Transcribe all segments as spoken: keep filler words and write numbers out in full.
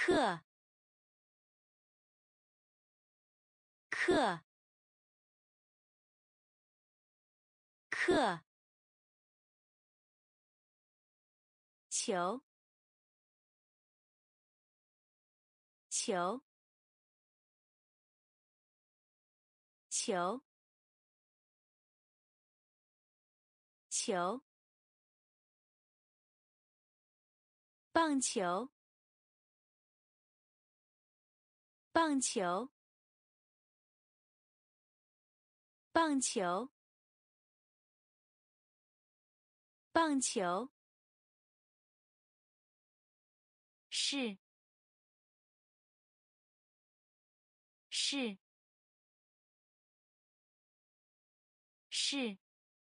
课课课球球球球棒球棒球棒球棒球是是是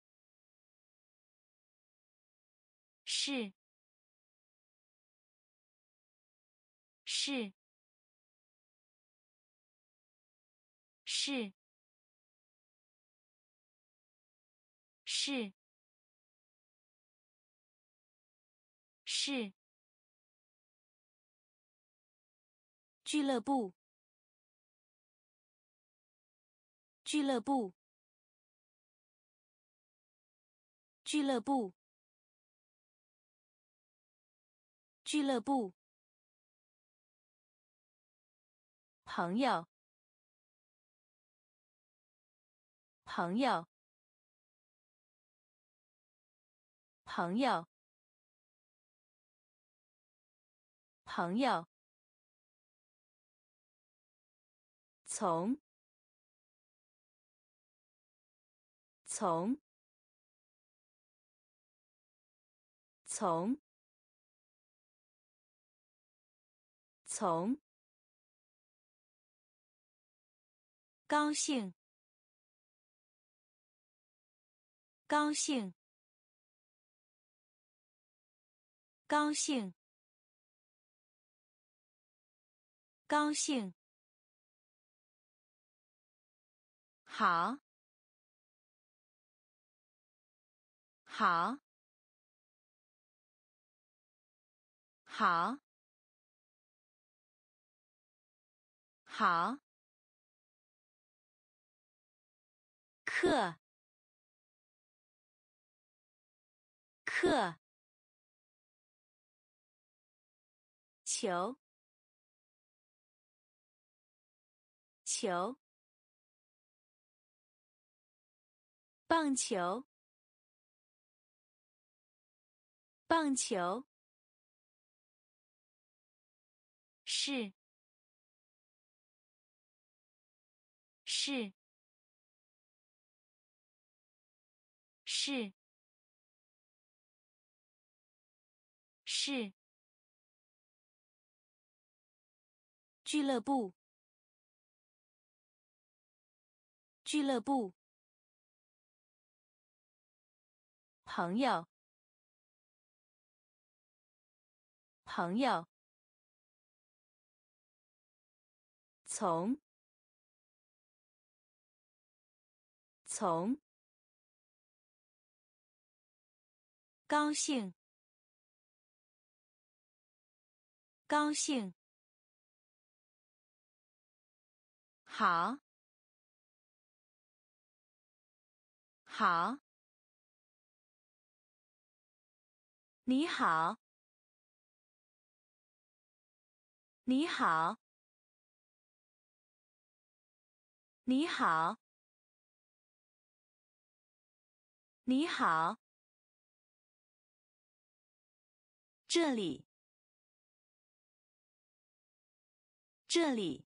是是是是是俱乐部俱乐部俱乐部俱乐部朋友朋友朋友朋友从从从从高兴高兴高兴高兴好好好好课课球球棒球棒球是是是是俱乐部俱乐部朋友朋友从从高兴高兴好好你好你好你好你好这里这里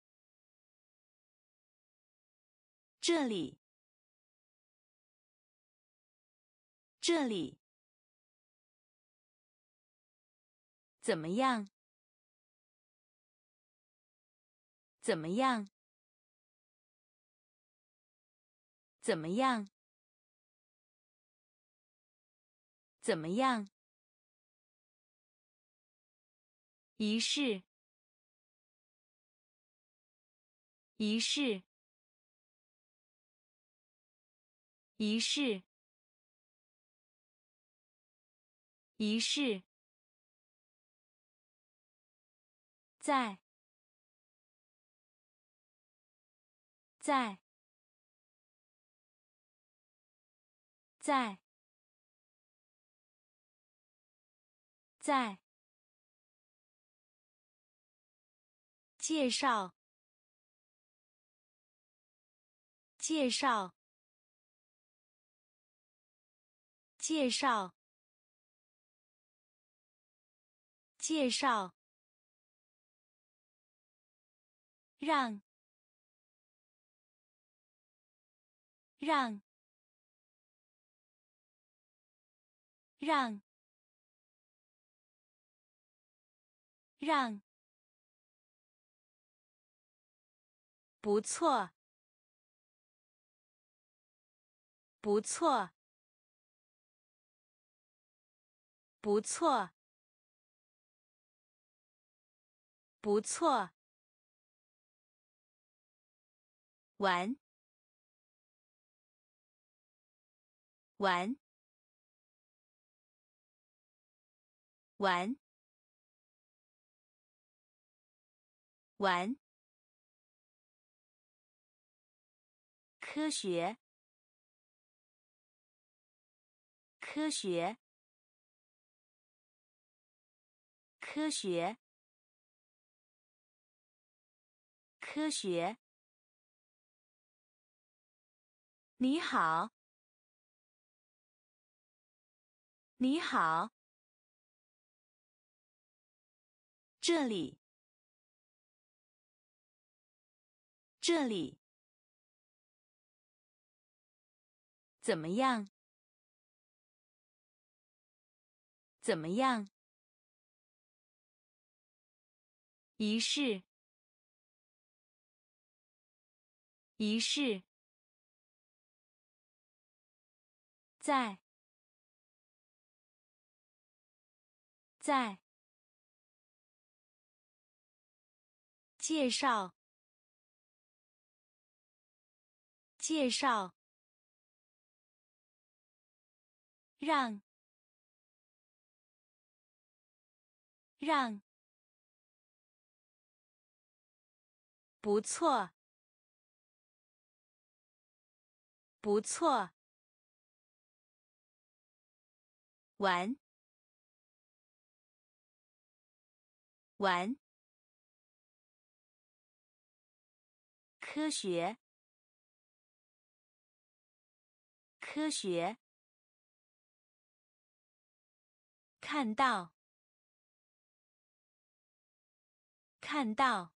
这里这里怎么样怎么样怎么样怎么样仪式仪式仪式仪式在在在在介绍介绍介绍介绍让让让让不错不错不错不错玩玩玩玩科学科学科学科学你好你好这里这里怎么样怎么样仪式仪式在在介绍介绍让让不错不错玩玩科学科学看到看到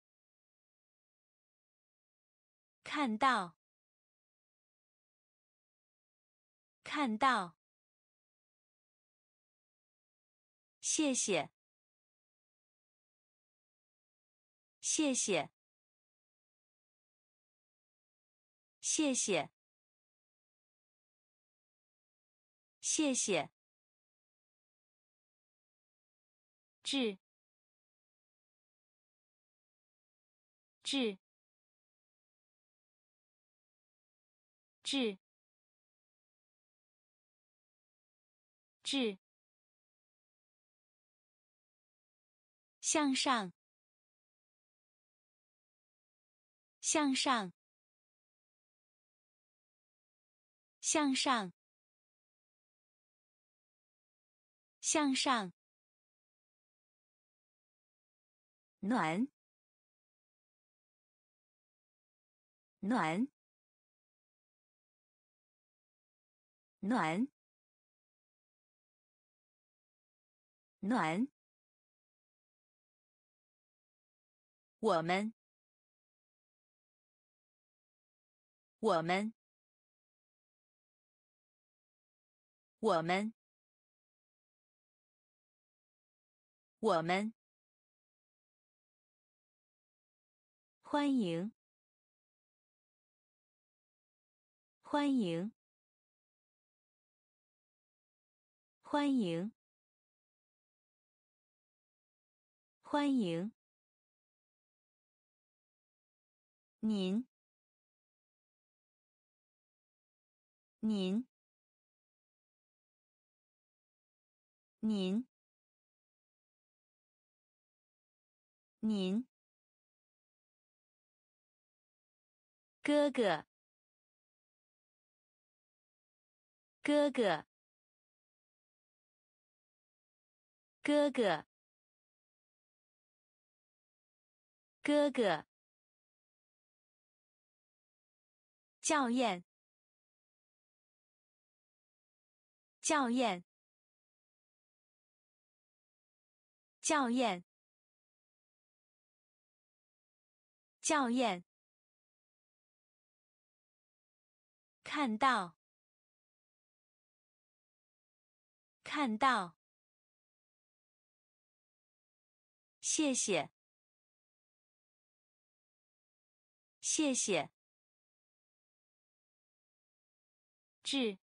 看到看到谢谢谢谢谢谢谢谢致致致致向上向上向上向上暖暖暖暖我们我们我们我们欢迎欢迎欢迎欢迎您您您您，哥哥，哥哥，哥哥，哥哥，校验，校验，校验，校验，看到，看到，谢谢，谢谢，致，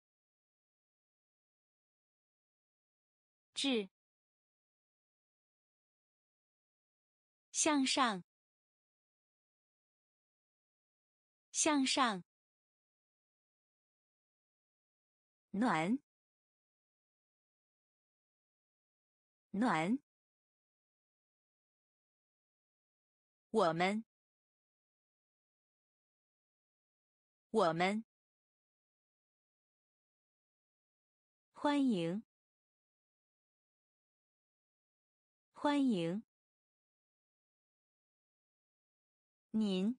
致，向上，向上，暖，暖，我们，我们，欢迎，欢迎，您，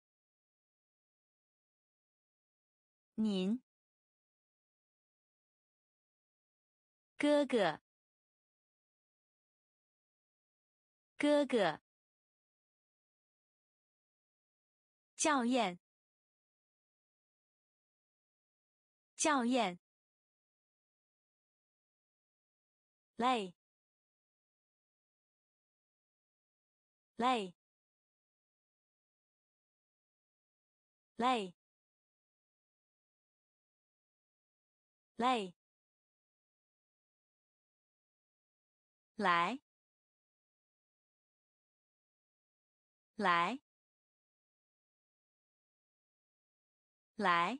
您，哥哥，哥哥，校验，校验，累，累，累，累，来，来，来，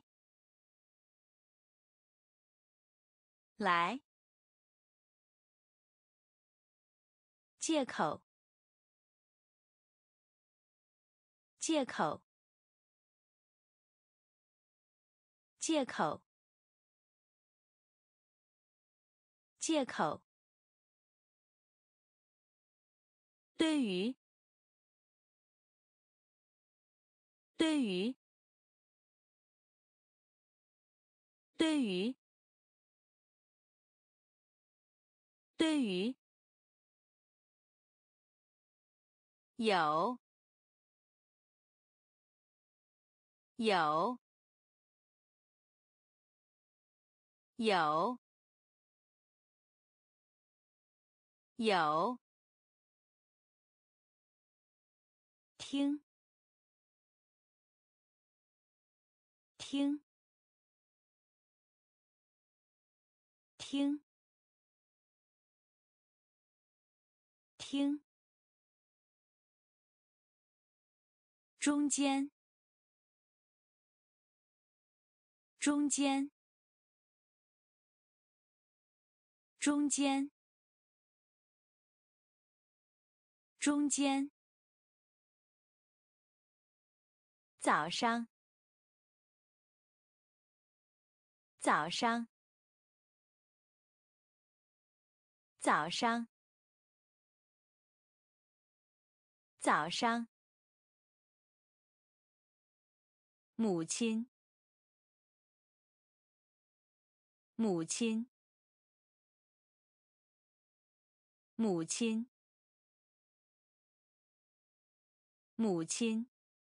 来，借口，借口，借口，借口，对于，对于，对于，对于，有，有，有，有，听，听，听，听，中间，中间，中间，中间，早上，早上，早上，早上，母亲，母亲，母亲，母亲，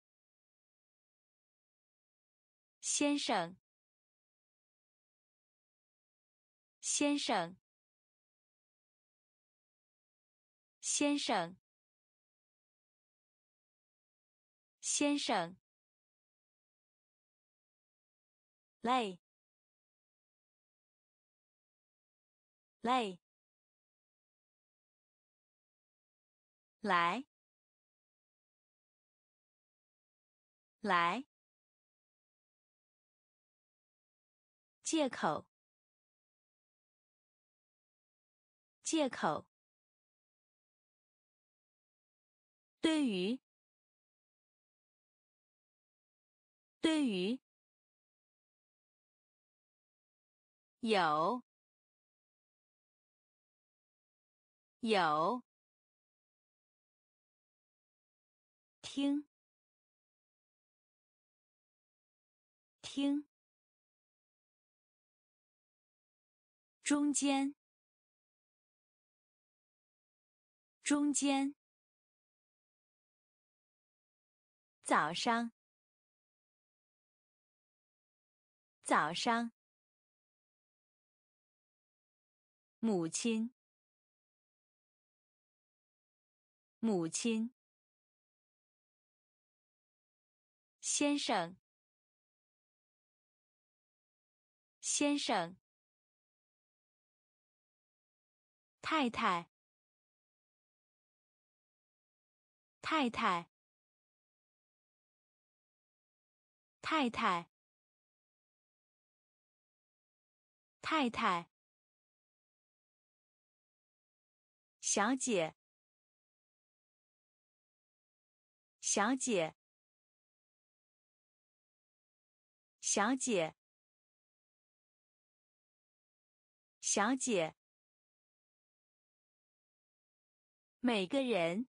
先生，先生，先生，先生，累，累，来，来，借口，借口， 对于，对于，有，有，听，听，中间，中间，早上，早上，母亲，母亲，先生，先生，太太，太太，太太，太太，小姐，小姐，小姐，小姐，每个人，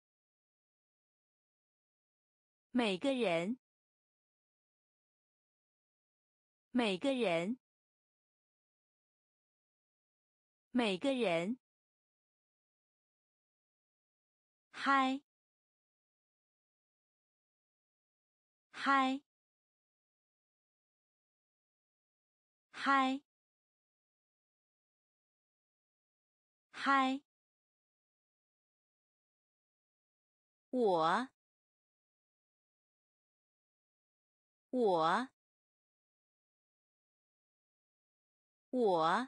每个人，每个人，每个人，嗨，嗨，嗨，嗨，我，我，我，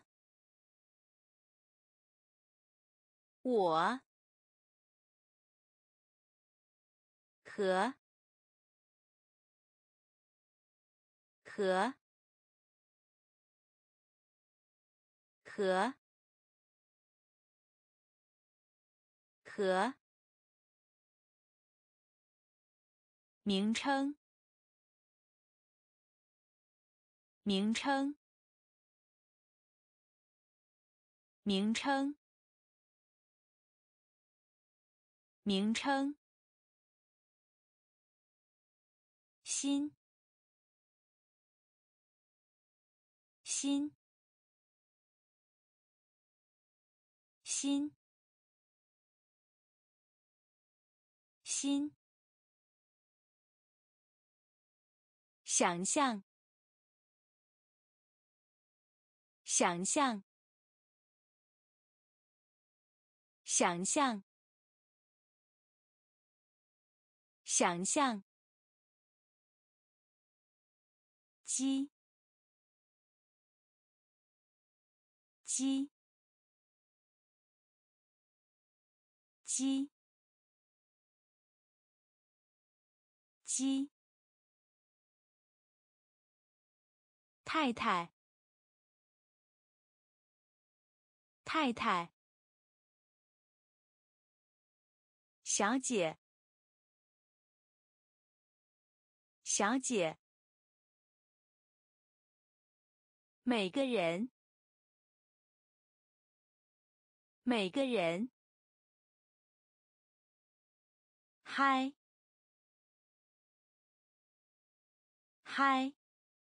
我，和，和，和，和，名称，名称，名称，名称，心，心，心，心，想象，想象，想象，想象，鸡，鸡，鸡，鸡，太太，太太，小姐，小姐，每个人，每个人，嗨，嗨，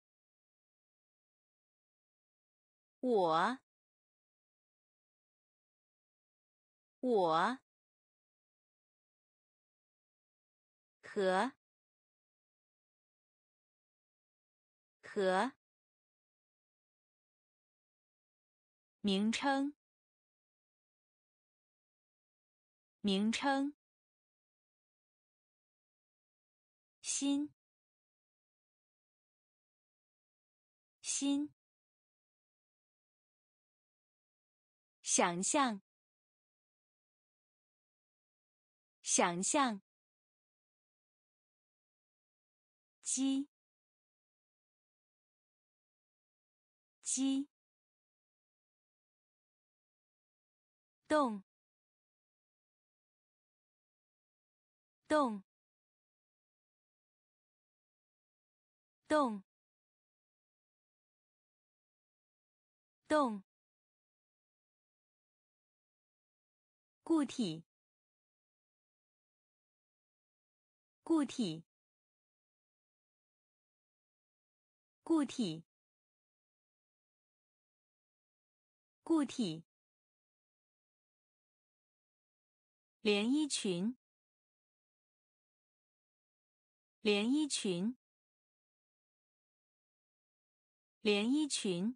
我，我，和，和，名称，名称，心，心，想象，想象，鸡，鸡，动， 动动动固体固体固体固体连衣裙连衣裙连衣裙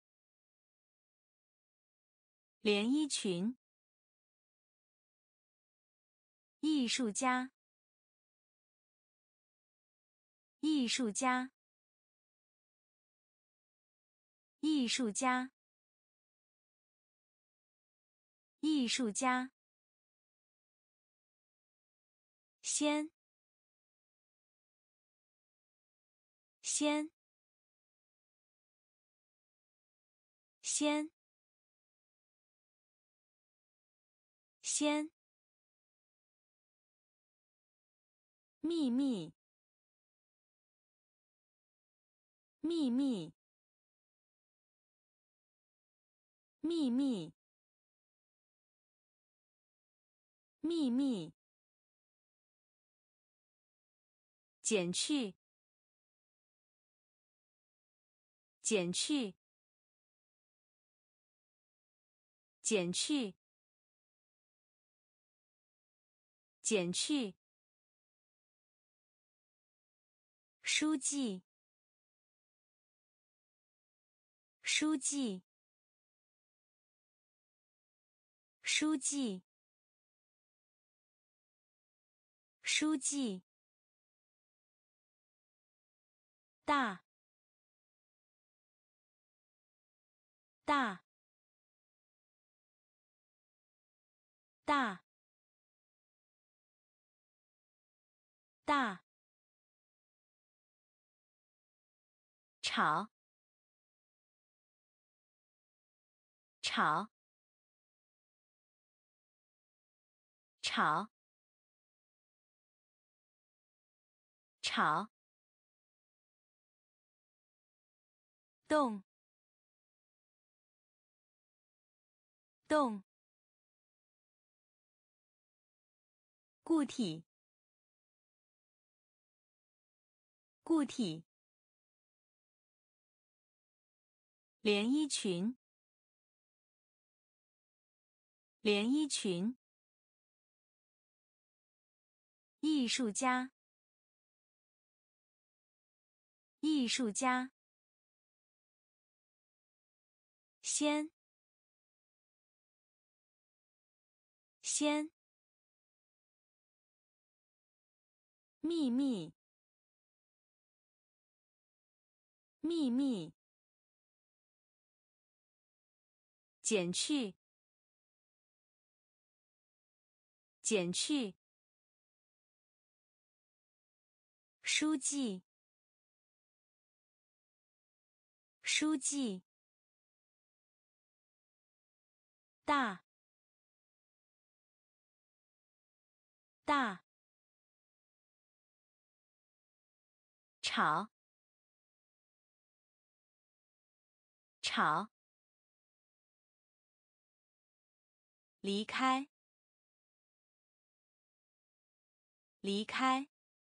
连衣裙艺术家艺术家艺术家艺术家先先先先秘密秘密秘密秘密减去减去减去减去书记书记书记书记大大大大吵吵吵吵动动固体固体连衣裙连衣裙艺术家艺术家先先秘密秘密减去减去书记书记大大吵吵离开离开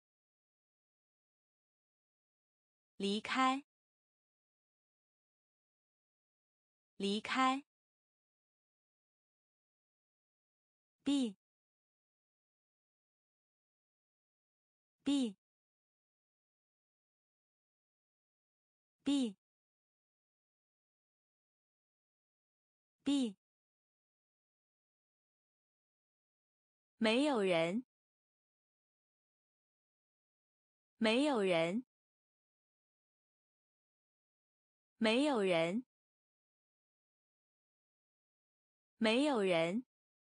离开离开 B B B B 没有人没有人没有人没有人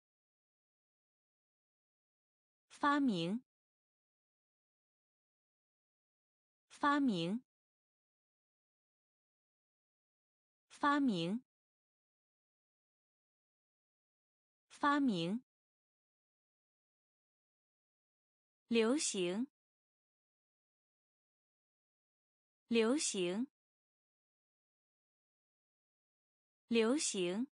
发明发明发明发明流行，流行，流行，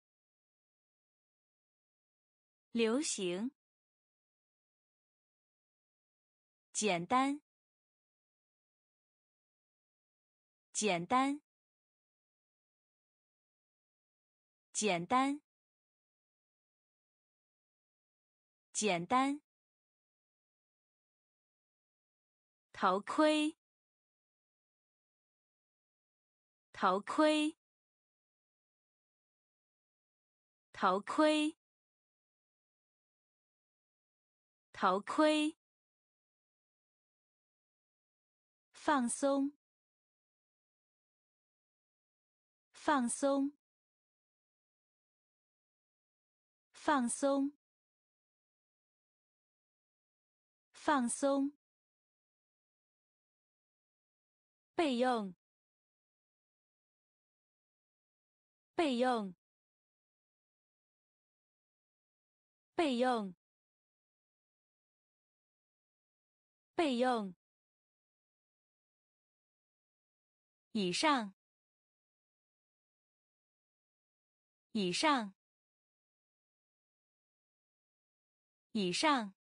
流行，简单，简单，简单，简单，头盔，头盔，头盔，头盔，放松，放松，放松，放松，备用，备用，备用，备用，以上，以上，以上，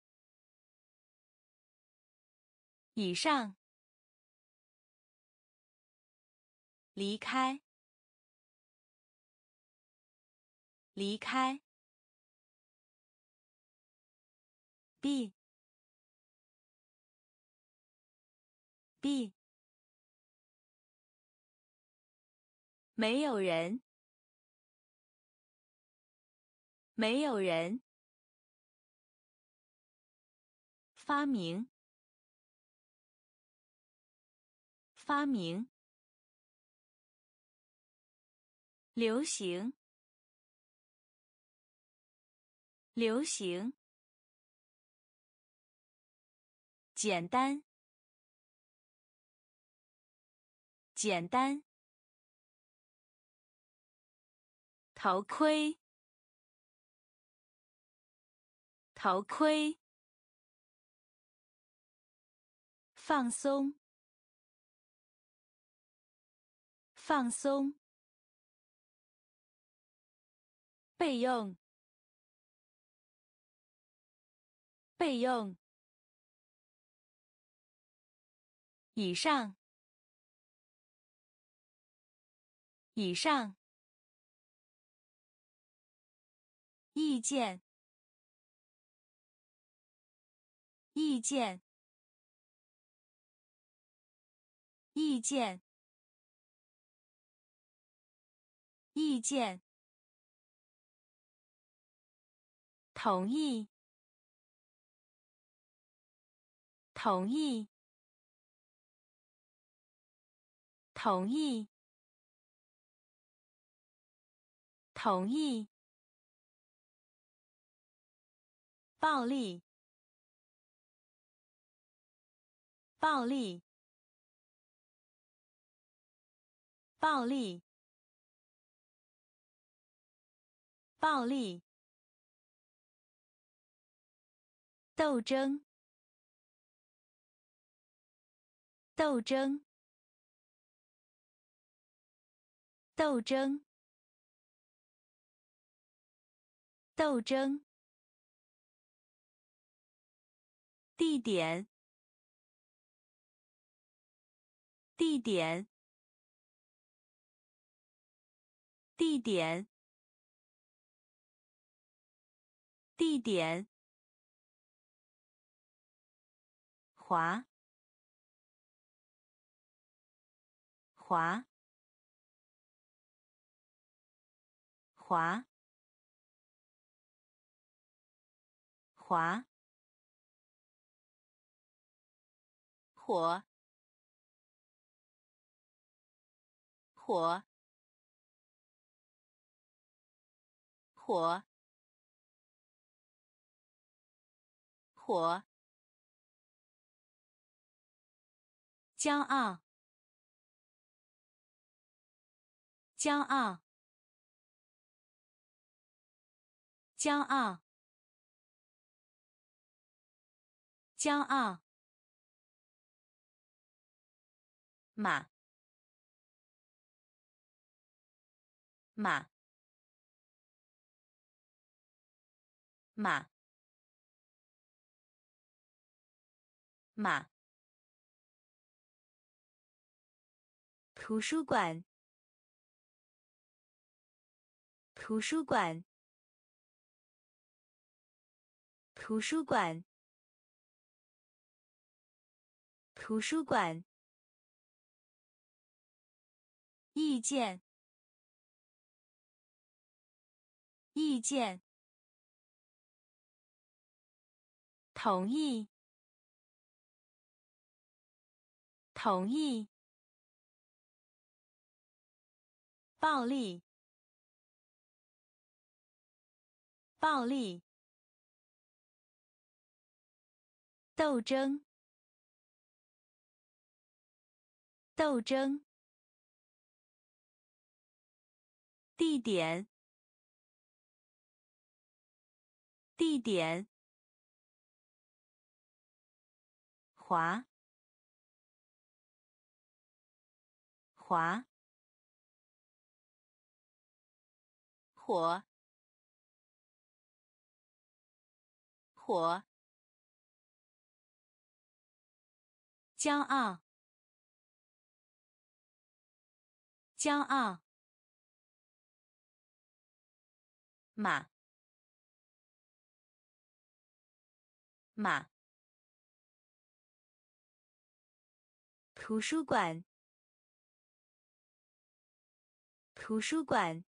以上，离开，离开，b b 没有人，没有人，发明，发明，流行，流行，简单，简单，头盔，头盔，放松，放松，备用，备用，以上，以上，意见，意见，意见，意见，同意，同意，同意，同意，暴力，暴力，暴力，暴力，斗争，斗争，斗争，斗争，地点，地点，地点，地点，滑，滑，滑，滑，火，火，火，火，骄傲，骄傲，骄傲， 骄傲，马，马，马，马。图书馆，图书馆，图书馆，图书馆。意见，意见。同意，同意。暴力，暴力。斗争，斗争。地点，地点。滑，滑。火，火。骄傲，骄傲。马，马。图书馆，图书馆。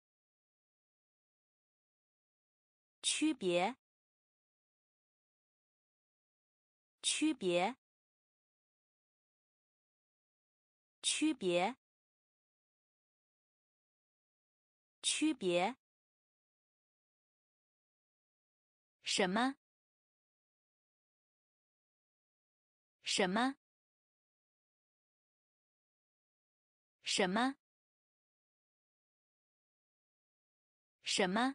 区别，区别，区别，区别。什么？什么？什么？什么？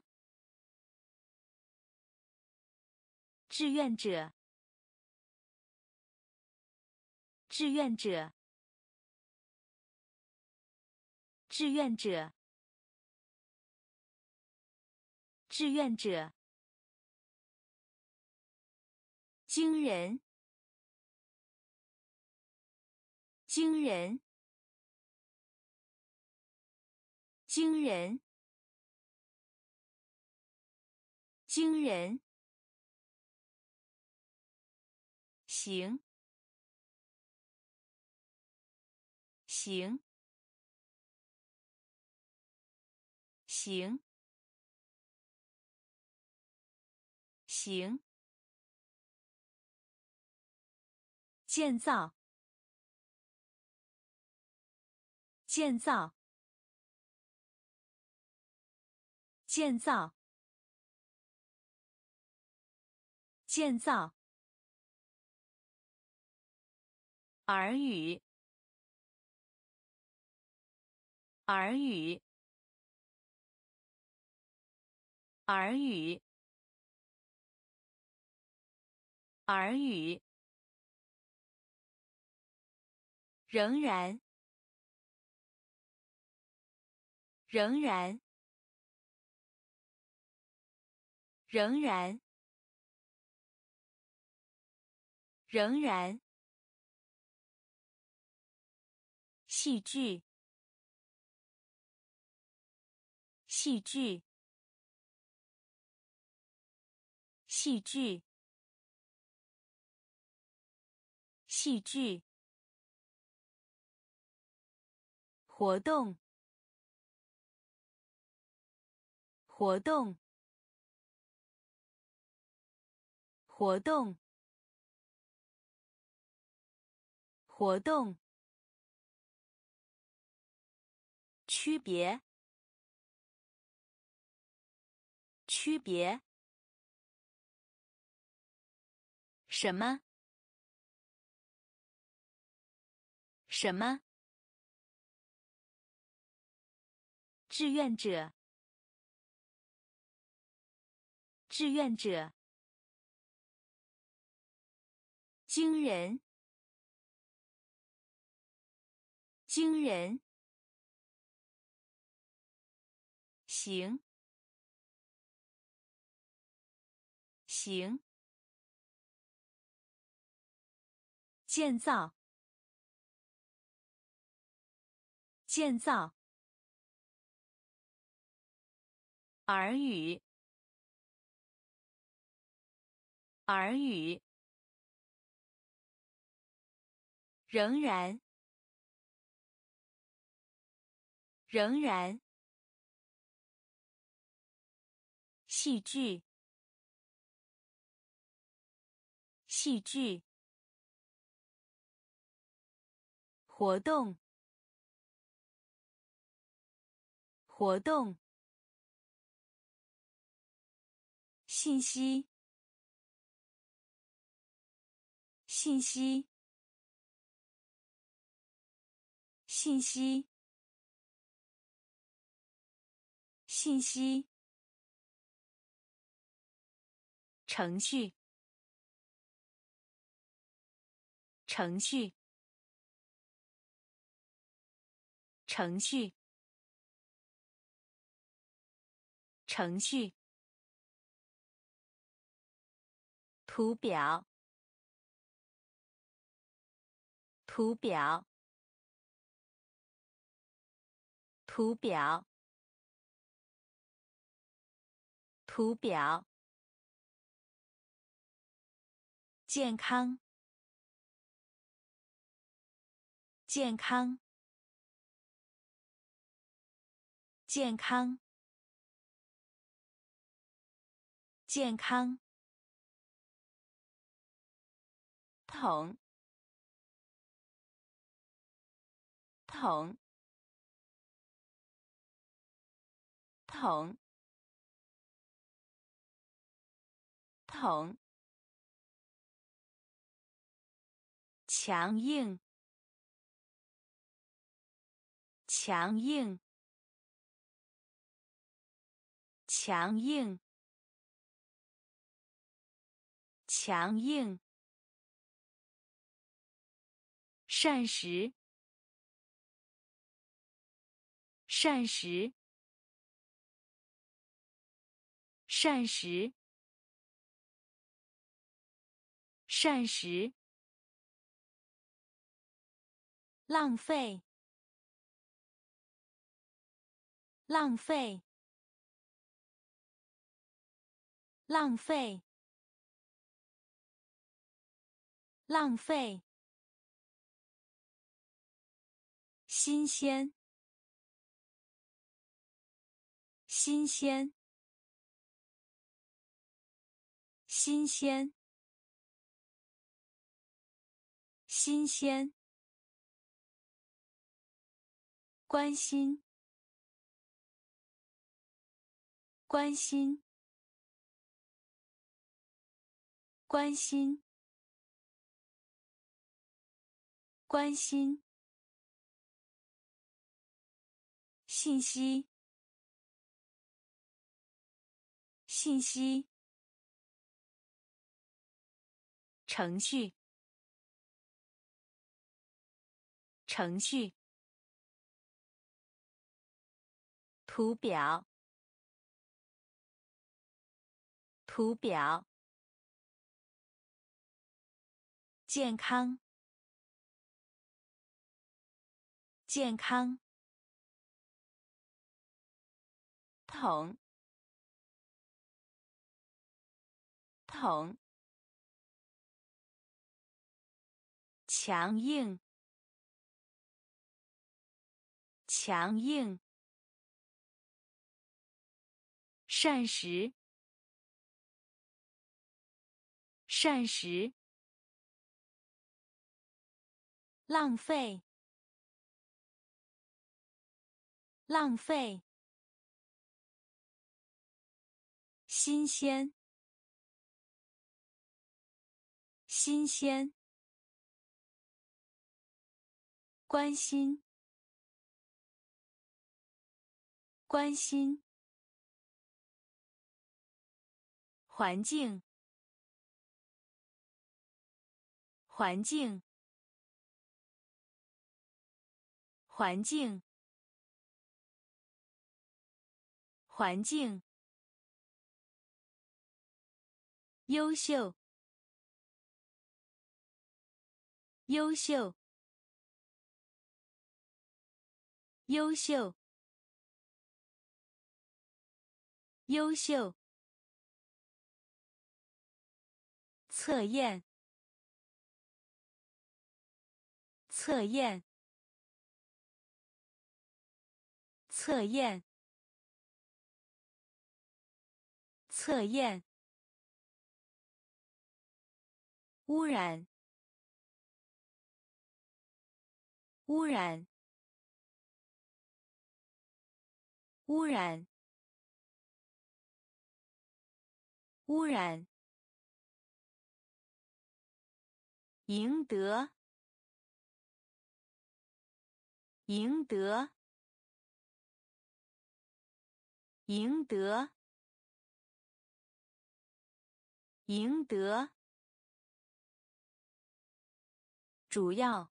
志愿者，志愿者，志愿者，志愿者。惊人，惊人，惊人，惊人。行，行，行，行。建造，建造，建造，建造。耳语，耳语，耳语，耳语。仍然，仍然，仍然，仍然。戏剧，戏剧，戏剧，戏剧。活动，活动，活动，活动。区别，区别。什么？什么？志愿者，志愿者。 惊人，惊人，行，行，建造，建造，耳语，耳语，仍然，仍然，戏剧，戏剧，活动，活动，信息，信息，信息，信息，程序，程序，程序，程序，图表，图表，图表，图表，健康，健康，健康，健康，桶，桶，桶，桶，强硬，强硬，强硬，强硬，膳食，膳食，膳食，膳食，浪费，浪费，浪费，浪费，新鲜，新鲜，新鲜，新鲜，关心，关心，关心，关心，信息，信息，程序，程序，图表，图表，健康，健康，桶，桶，强硬，强硬，膳食，膳食，浪费，浪费，新鲜，新鲜，关心，关心，环境， 环境，环境，环境，优秀，优秀，优秀，优秀，测验，测验，测验，测验，污染，污染，污染，污染，赢得，赢得，赢得，赢得，主要，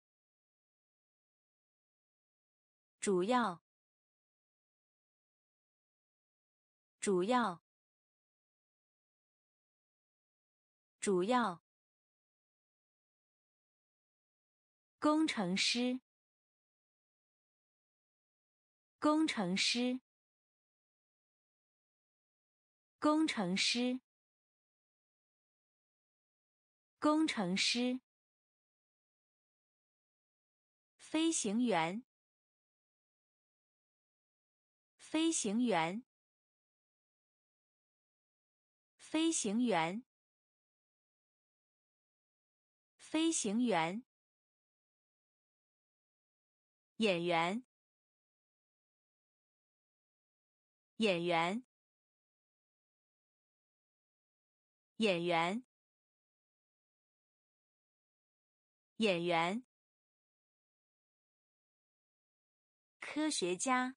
主要，主要，主要，工程师，工程师，工程师，工程师，飞行员，飞行员，飞行员，飞行员，演员，演员，演员，演员，科学家，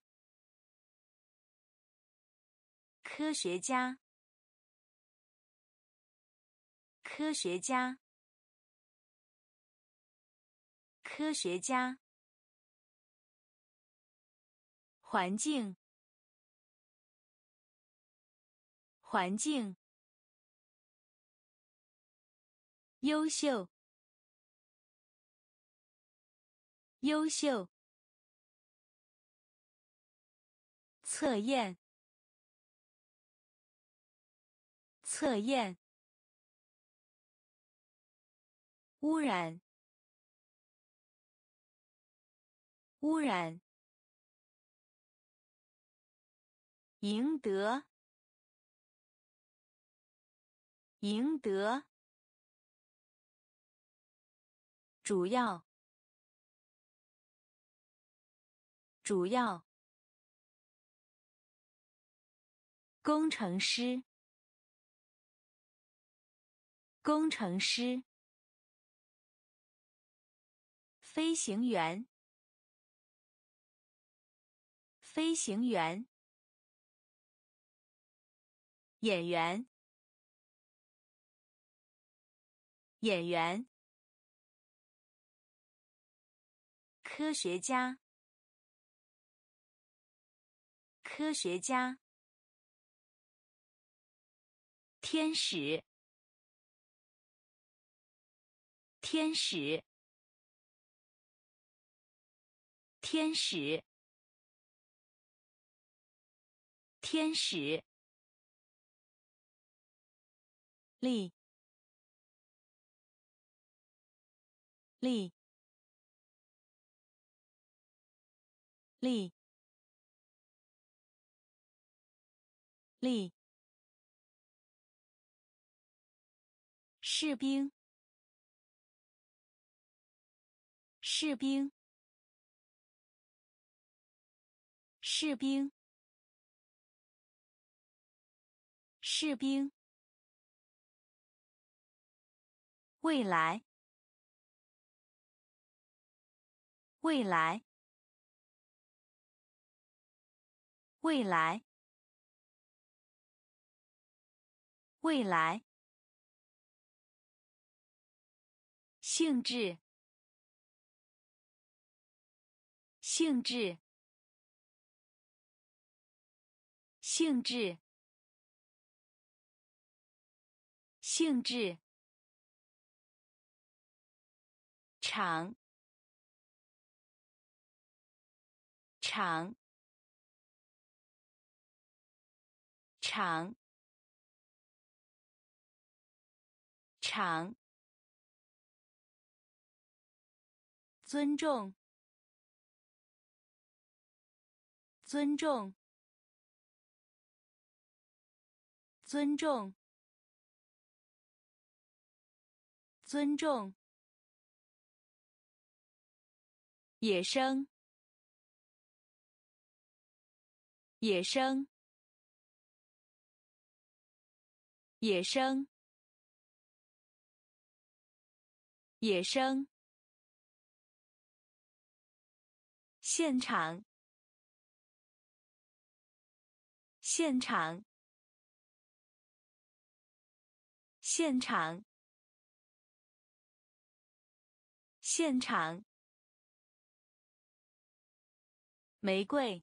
科学家，科学家，科学家，环境，环境，优秀，优秀，测验，测验，污染，污染，赢得，赢得，主要，主要，工程师，工程师，飞行员，飞行员，演员，演员，科学家，科学家，天使，天使，天使，天使，力，力，力，力，士兵，士兵，士兵，士兵，未来，未来，未来，未来， 性质，性质，性质，性质。长，长，长，长。尊重，尊重，尊重，尊重。野生，野生，野生，野生。现场，现场，现场，现场。玫瑰，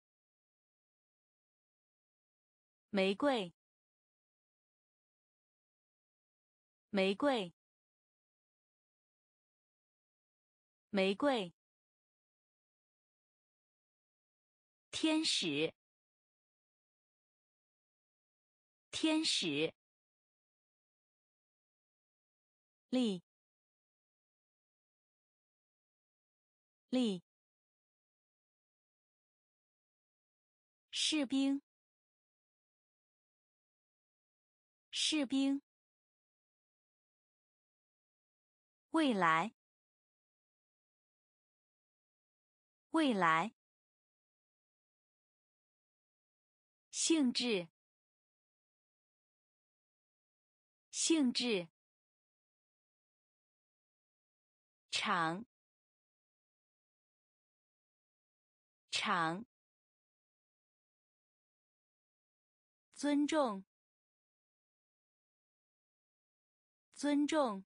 玫瑰，玫瑰，玫瑰。天使，天使。力，力。士兵，士兵。未来，未来。性质，性质。长，长。尊重，尊重。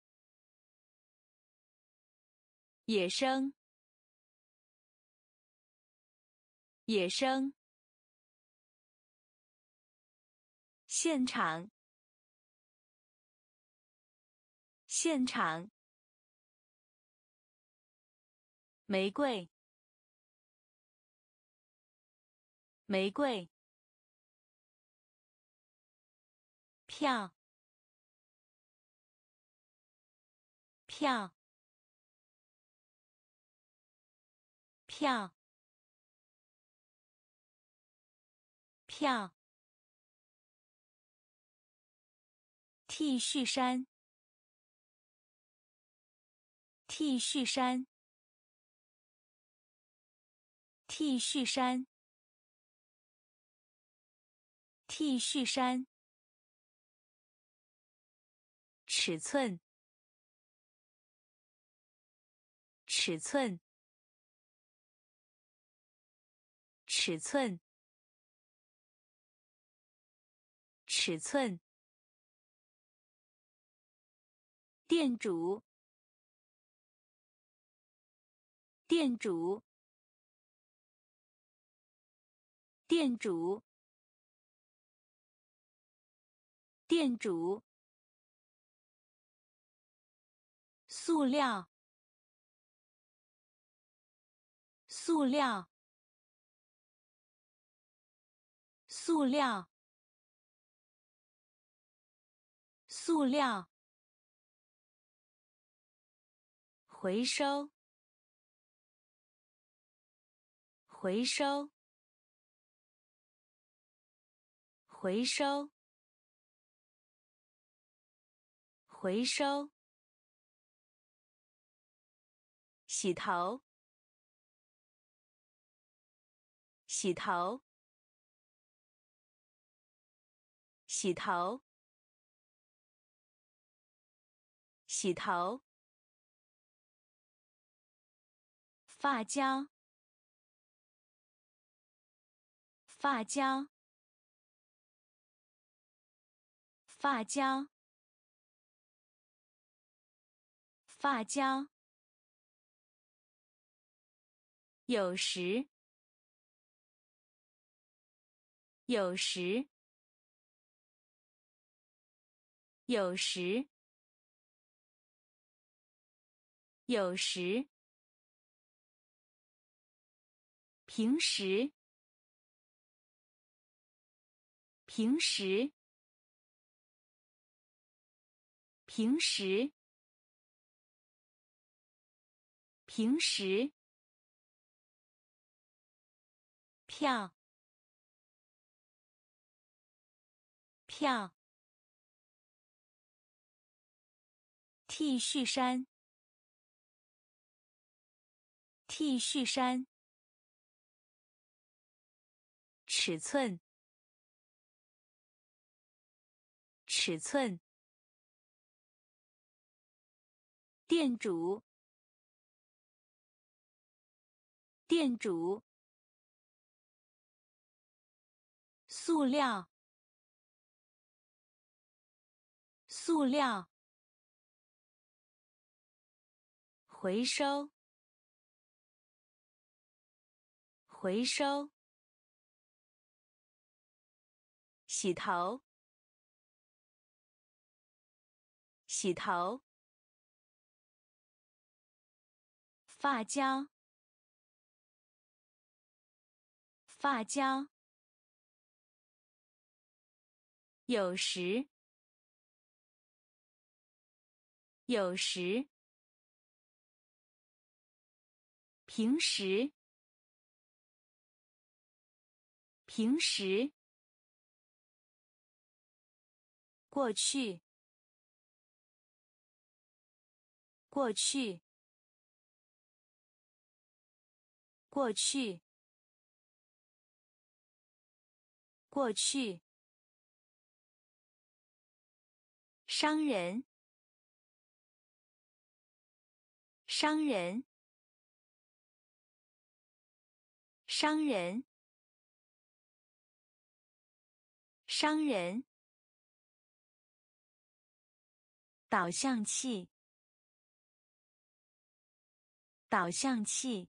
野生，野生。现场，现场。玫瑰，玫瑰。票，票，票，票。T 恤衫，T 恤衫，T 恤衫，T 恤衫。尺寸，尺寸，尺寸，尺寸。店主，店主，店主，店主。塑料，塑料，塑料，塑料。回收，回收，回收，回收。洗头，洗头，洗头，洗头。发胶，发胶，发胶， 发胶，有时，有时，有时，有时，平时，平时，平时，平时，票，票，T 恤衫，T 恤衫，尺寸，尺寸，店主，店主，塑料，塑料，回收，回收，洗头，洗头，发胶，发胶，有时，有时，平时，平时，过去，过去，过去，过去，商人，商人，商人，商人，导向器，导向器，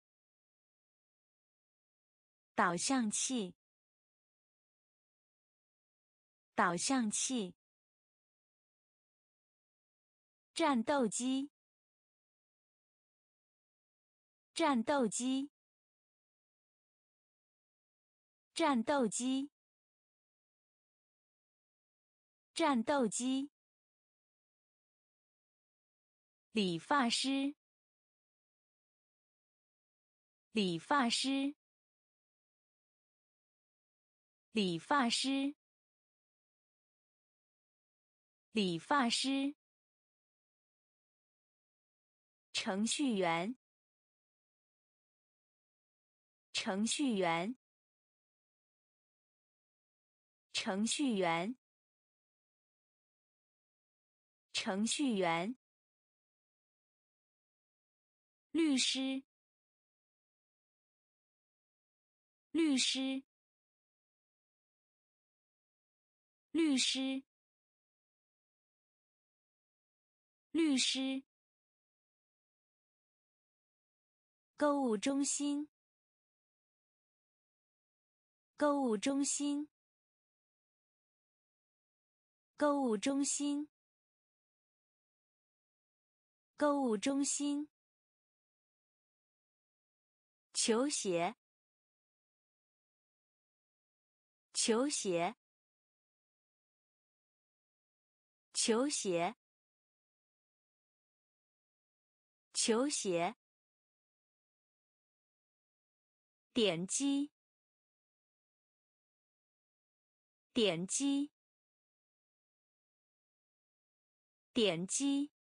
导向器，导向器，战斗机，战斗机，战斗机，战斗机，理发师，理发师，理发师，理发师，程序员，程序员，程序员，程序员，律师，律师，律师，律师，购物中心，购物中心，购物中心，购物中心，球鞋，球鞋，球鞋，球鞋，点击，点击，点击，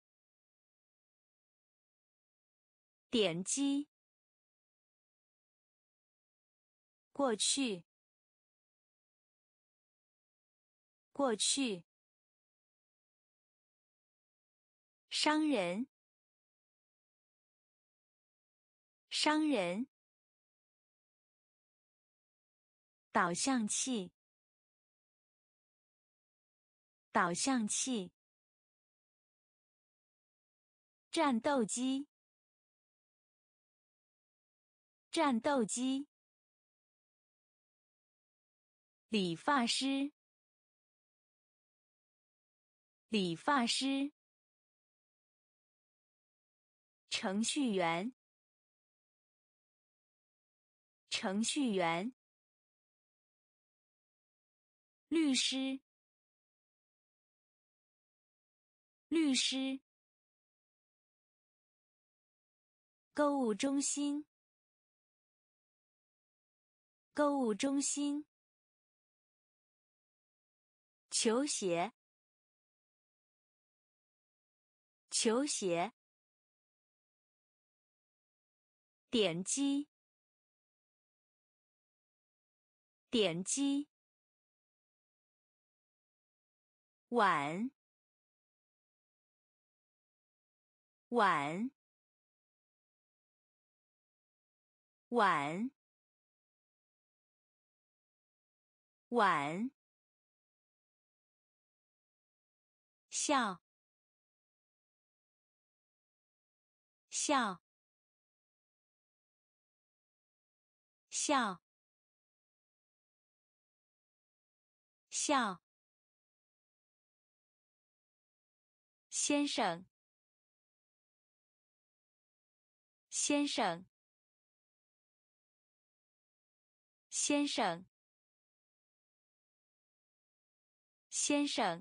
点击，过去，过去，商人，商人，导向器，导向器， 战斗机，战斗机。理发师，理发师。程序员，程序员。律师，律师。购物中心，购物中心。球鞋，球鞋。点击，点击。碗，碗，碗，碗。笑，笑，笑，笑。先生，先生，先生，先生。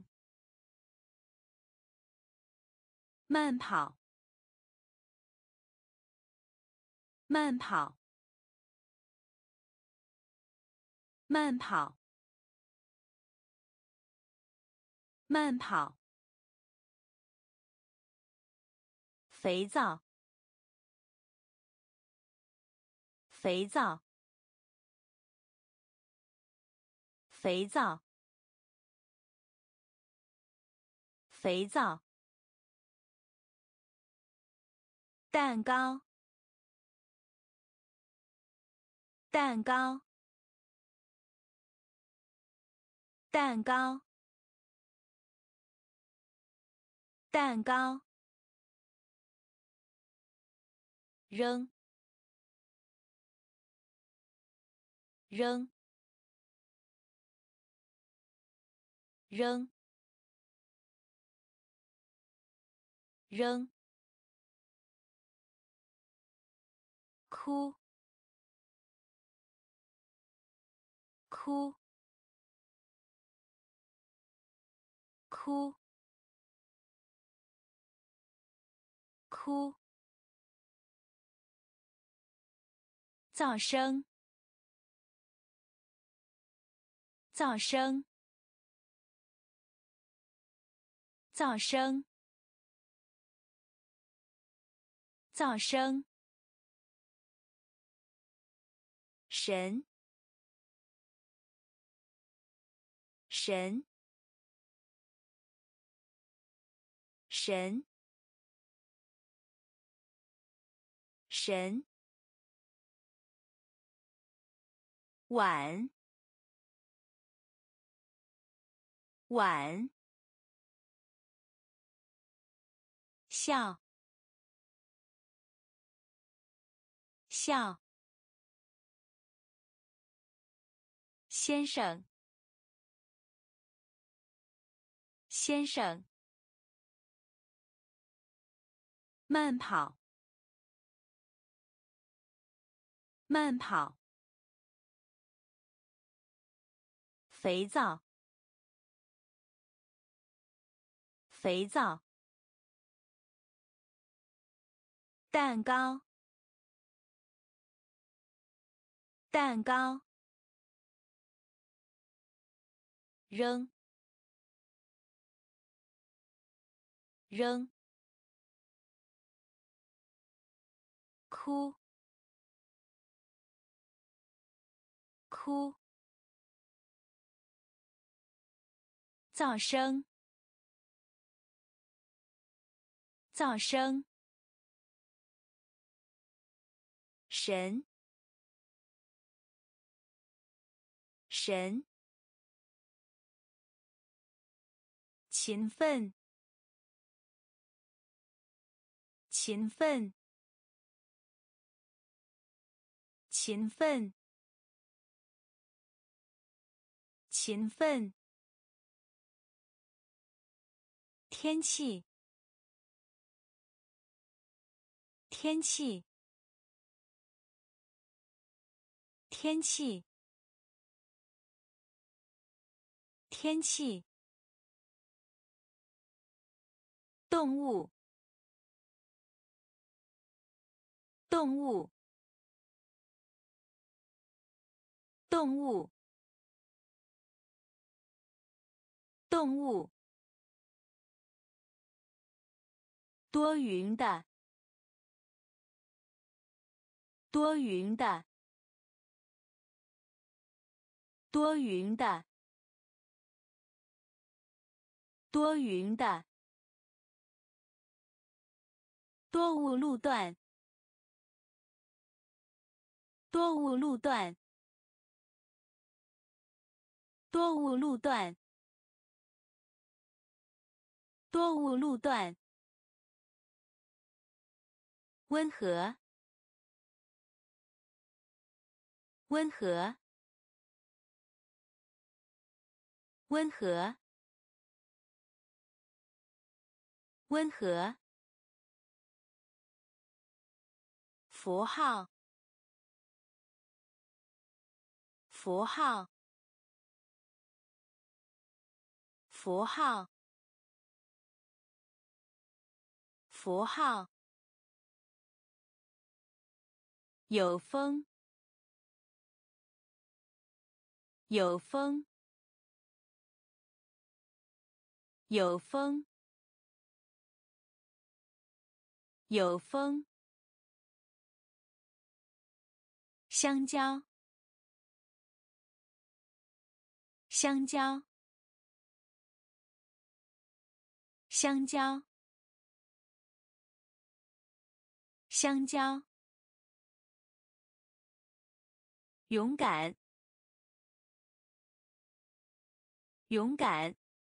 慢跑，慢跑，慢跑，慢跑。肥皂，肥皂，肥皂，肥皂。蛋糕，蛋糕，蛋糕，蛋糕。扔，扔，扔，扔。哭，哭，哭，哭。噪声，噪声，噪声，噪声。神，神，神，神。碗，碗。笑，笑。先生，先生。慢跑，慢跑。肥皂，肥皂。蛋糕，蛋糕。扔，扔。哭，哭。噪声，噪声。神，神。勤奋， 勤奋，勤奋，勤奋。天气，天气，天气，天气。动物，动物，动物，动物。多云的，多云的，多云的，多云的。多雾路段，多雾路段，多雾路段，多雾路段。温和，温和，温和，温和。符号，符号，符号，符号。有风，有风，有风，有风。香蕉，香蕉，香蕉，香蕉。勇敢，勇敢，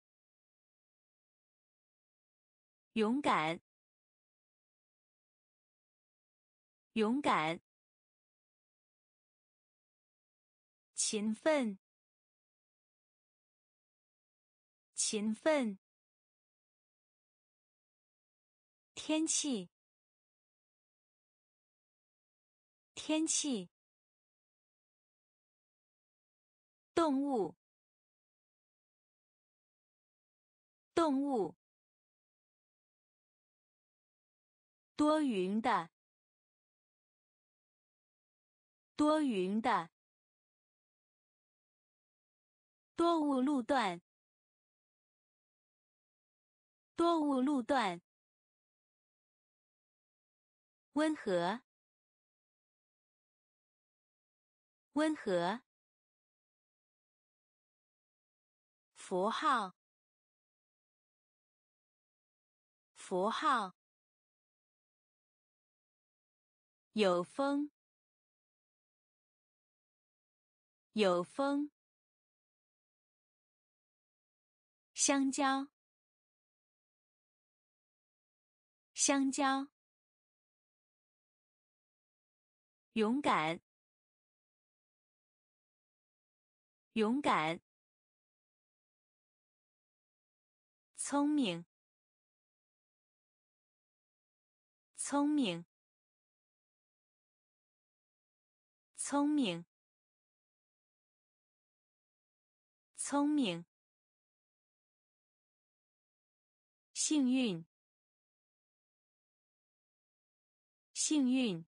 勇敢，勇敢。勤奋，勤奋。天气，天气。动物，动物。多云的，多云的。多雾路段，多雾路段。温和，温和。符号，符号。有风，有风。香蕉，香蕉。勇敢，勇敢。聪明，聪明，聪明，聪明。幸运，幸运，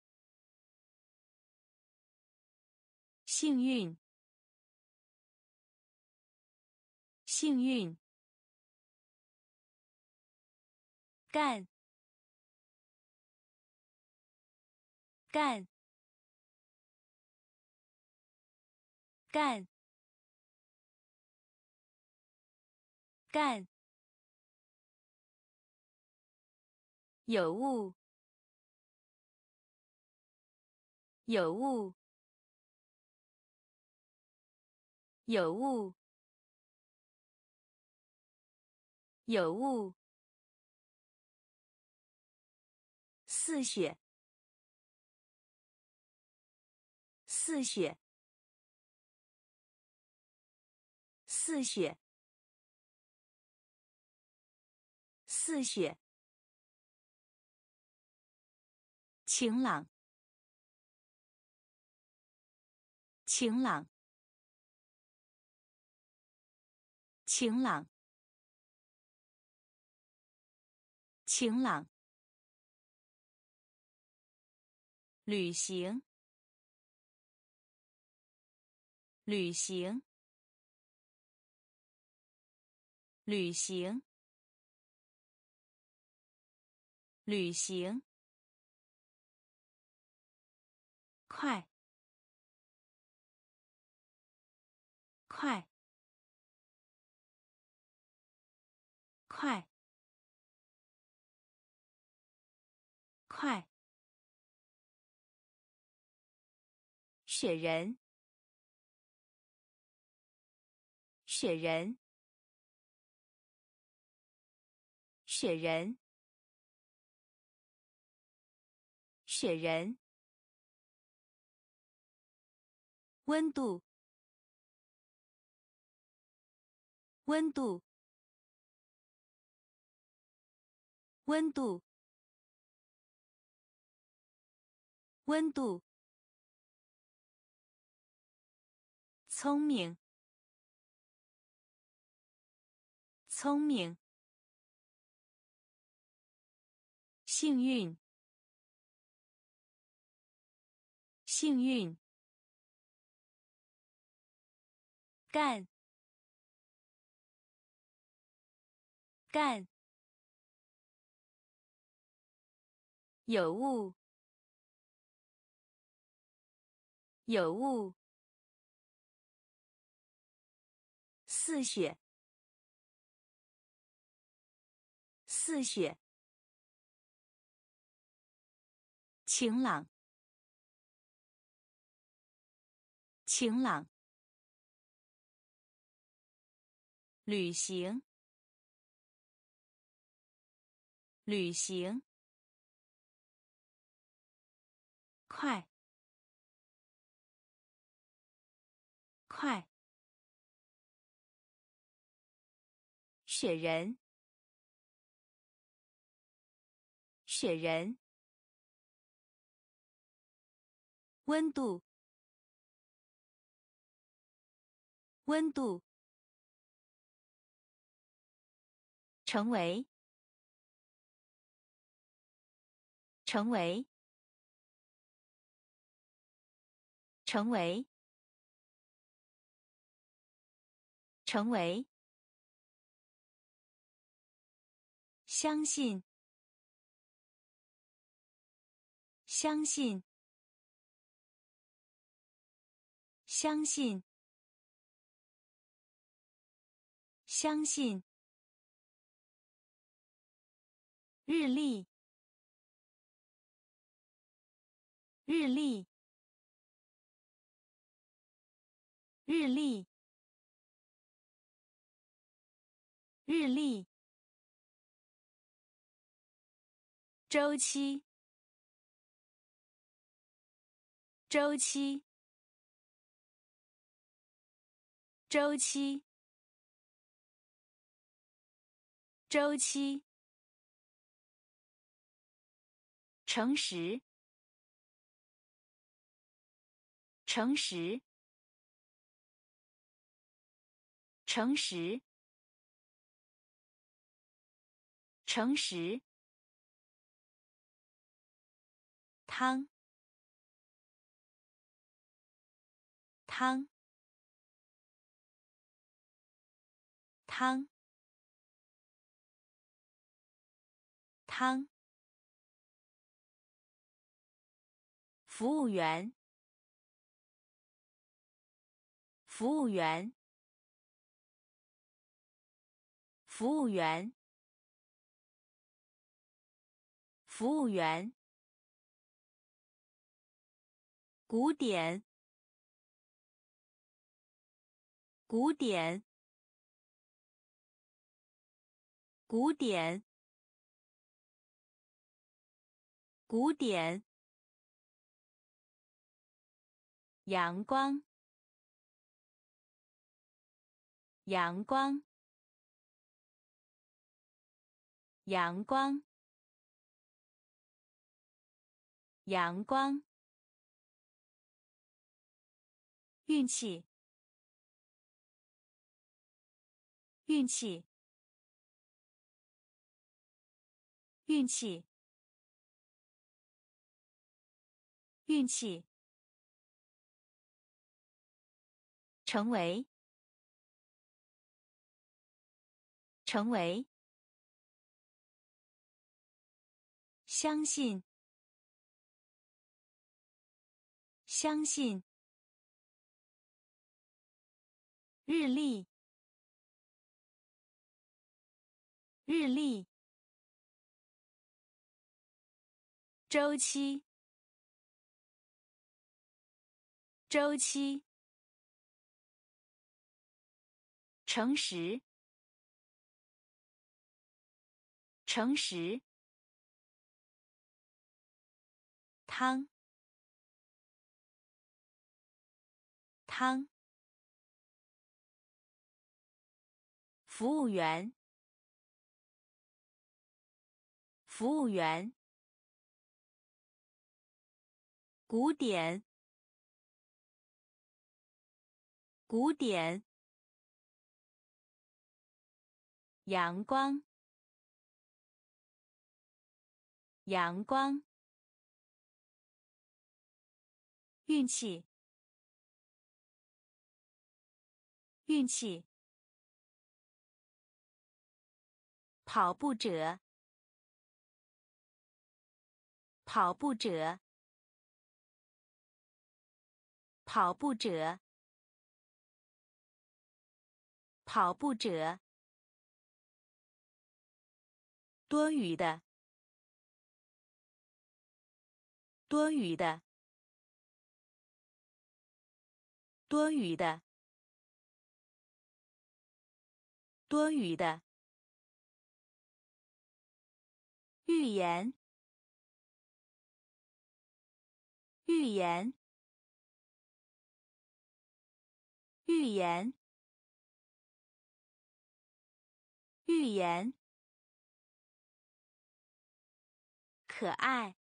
幸运，幸运。干，干，干，干。有雾，有雾，有雾，有雾。 似雪，似雪，似雪，似雪。晴朗，晴朗，晴朗，晴朗。旅行，旅行，旅行，旅行。快，快，快，快。雪人，雪人，雪人，雪人。温度，温度，温度，温度。聪明，聪明。幸运，幸运。干，干。有雾，有雾。似雪，似雪。晴朗，晴朗。旅行，旅行。快，快。雪人，雪人。温度，温度。成为，成为，成为，成为。相信，相信，相信，相信。日历，日历，日历，日历。周期，周期，周期，周期。诚实，诚实，诚实，诚实。汤，汤，汤，汤。服务员，服务员，服务员，服务员。古典，古典，古典， 古典，阳光，阳光，阳光，阳光，运气，运气，运气，运气，成为，成为，相信，相信，日历，日历，周期，周期，诚实，诚实，汤，汤，服务员，服务员，古典，古典，阳光，阳光，运气，运气，跑步者，跑步者，跑步者，跑步者，多余的，多余的，多余的，多余的，预言，预言，预言，预言，可爱，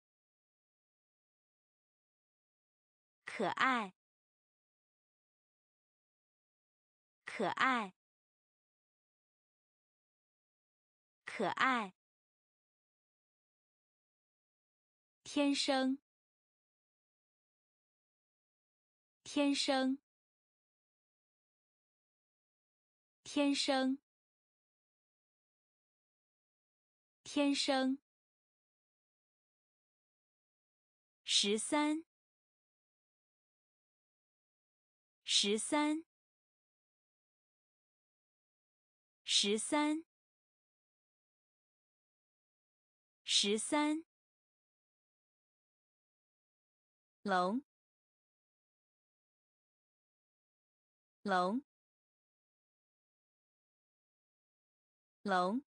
可爱，可爱，可爱，天生，天生，天生，天生，十三，十三，十三，十三，龙，龙，龙，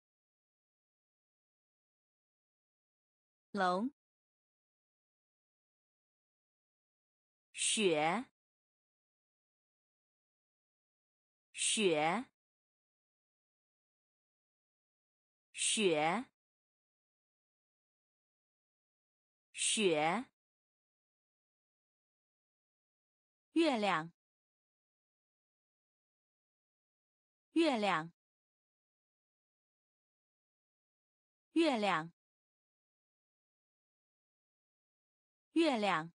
龙，雪，雪，雪，雪，月亮，月亮，月亮，月亮，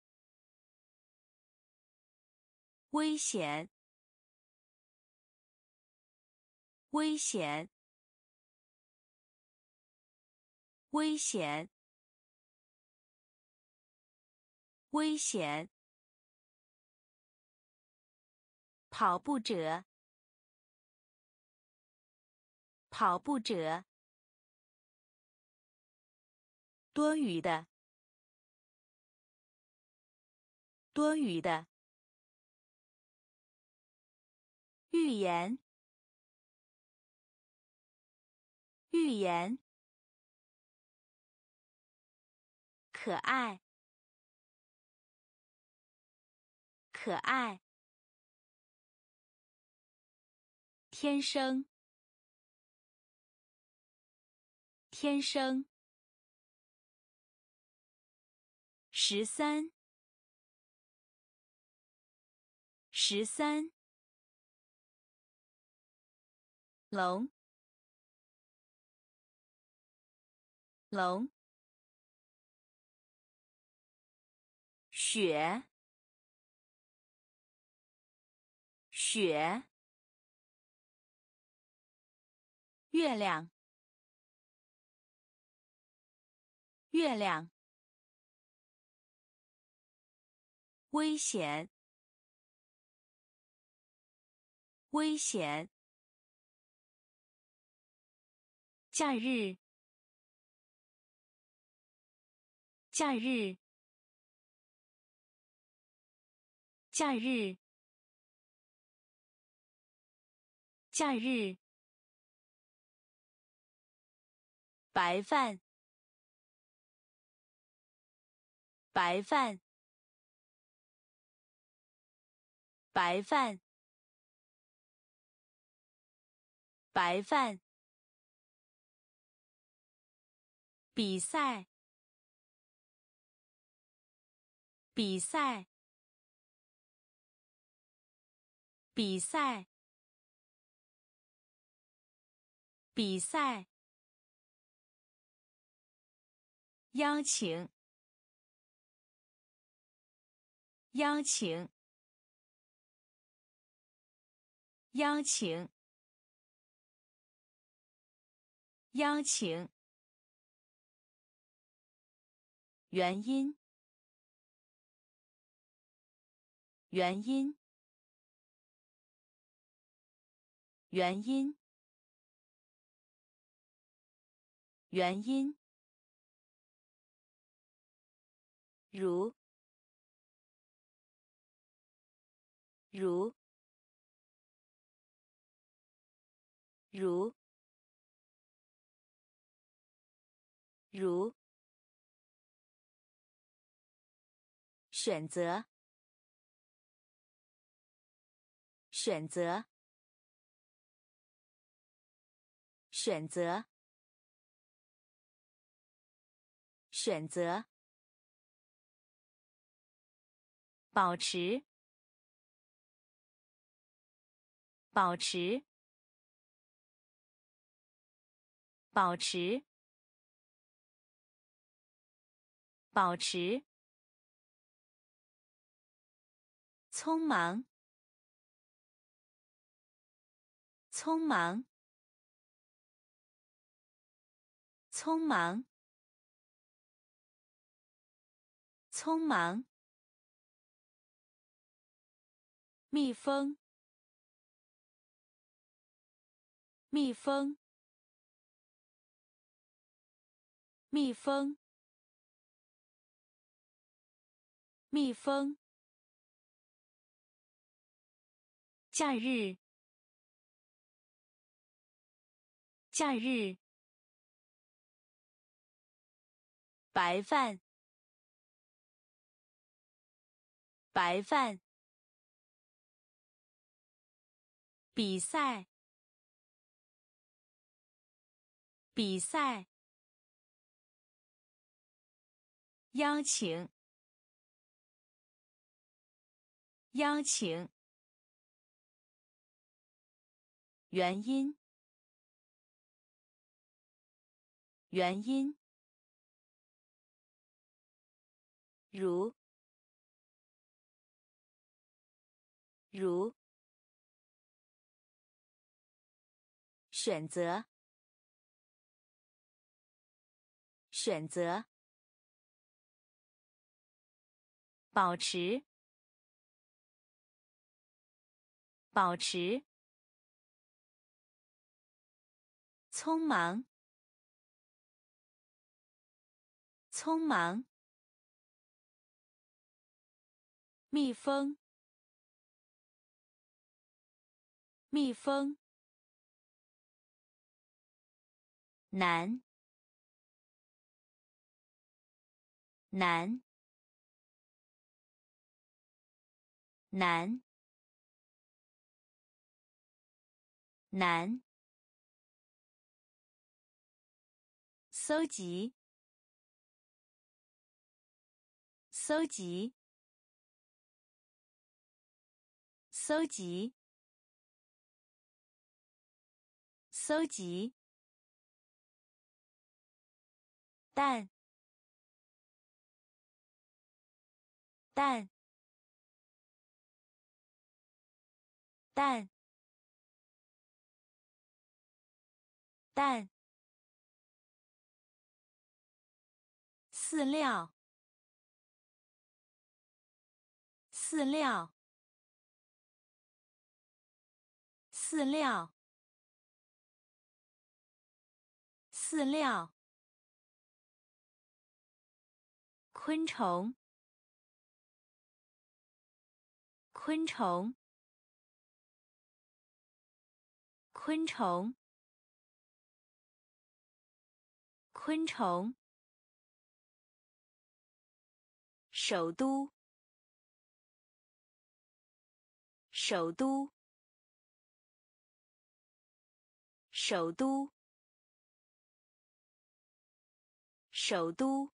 危险，危险，危险，危险，跑步者，跑步者，多余的，多余的，预言，预言， 可爱，可爱，天生，天生，十三，十三，龙，龙，雪，雪，月亮，月亮，危险，危险，假日，假日，假日，假日，白饭，白饭，白饭，白饭，比赛，比赛，比赛，比赛，邀请，邀请，邀请，邀请，原因，原因，原因，原因，如，如，如，如，选择，选择，选择，选择，保持，保持，保持，保持，匆忙，匆忙，匆忙，匆忙，蜜蜂，蜜蜂，蜜蜂，蜜蜂，假日，假日，白饭，白饭，比赛，比赛，邀请，邀请，原因，原因，如，如，选择，选择，保持，保持，匆忙，匆忙，蜜蜂，蜜蜂，难， 难，难，难。搜集，搜集，搜集，搜集。蛋，蛋，蛋，蛋。饲料，饲料，饲料，饲料。昆虫，昆虫，昆虫，昆虫。首都，首都，首都，首都。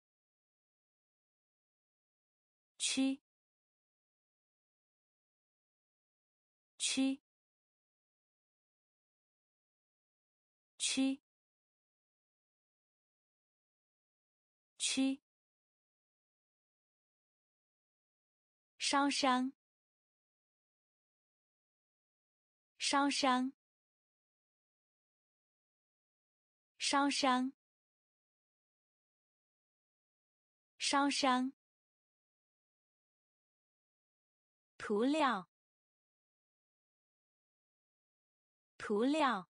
区，区，区，区。烧伤，烧伤，烧伤，烧伤。涂料，涂料，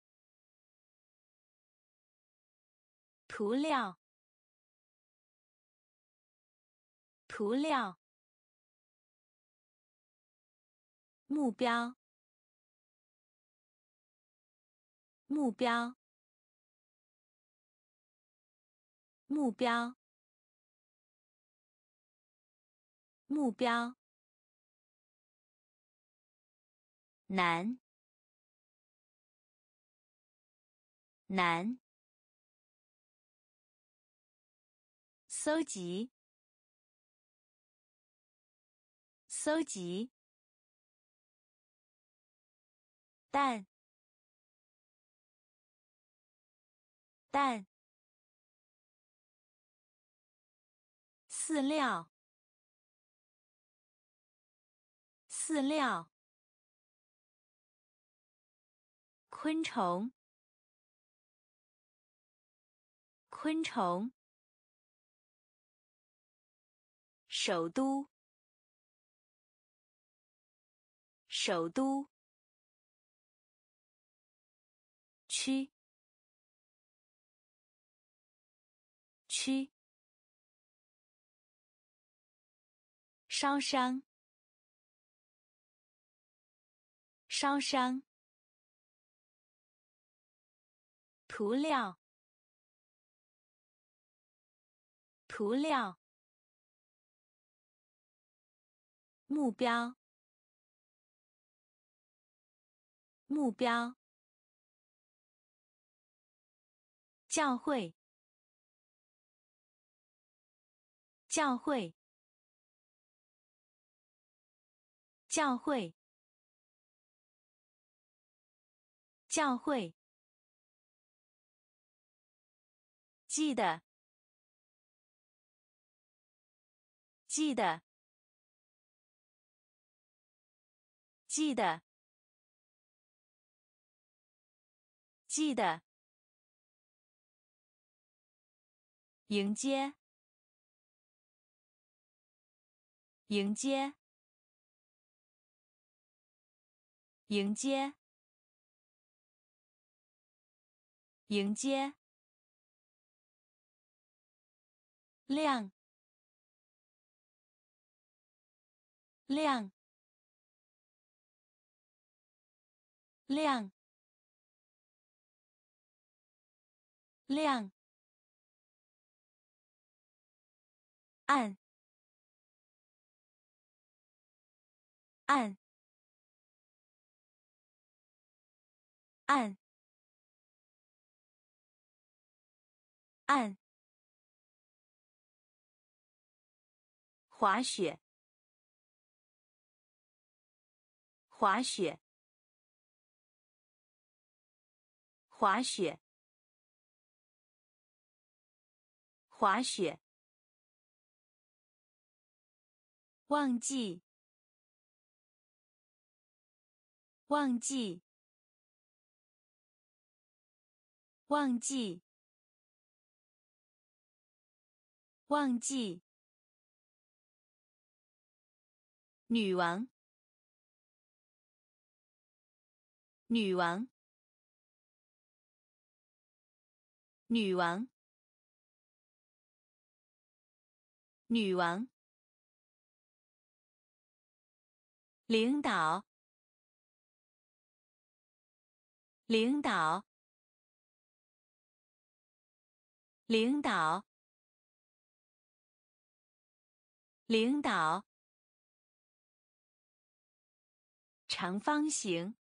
涂料，涂料。目标，目标，目标，目标。难，难。搜集，搜集。蛋，蛋。饲料，饲料。昆虫，昆虫。首都，首都。区，区。烧伤，烧伤。涂料，涂料。目标，目标。教会，教会，教会，教会。记得，记得，记得，记得。迎接，迎接，迎接，迎接。亮，亮，亮，亮。 按按按按滑雪滑雪滑雪滑雪忘记忘记忘记忘记女王女王女王女王领导领导领导领导长方形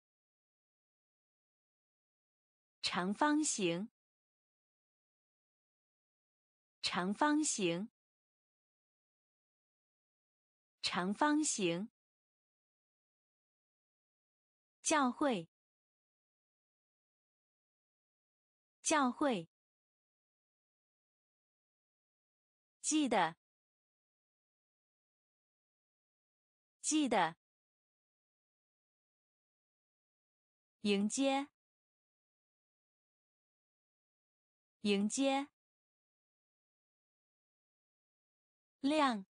长方形长方形长方形教会教会记得记得迎接迎接亮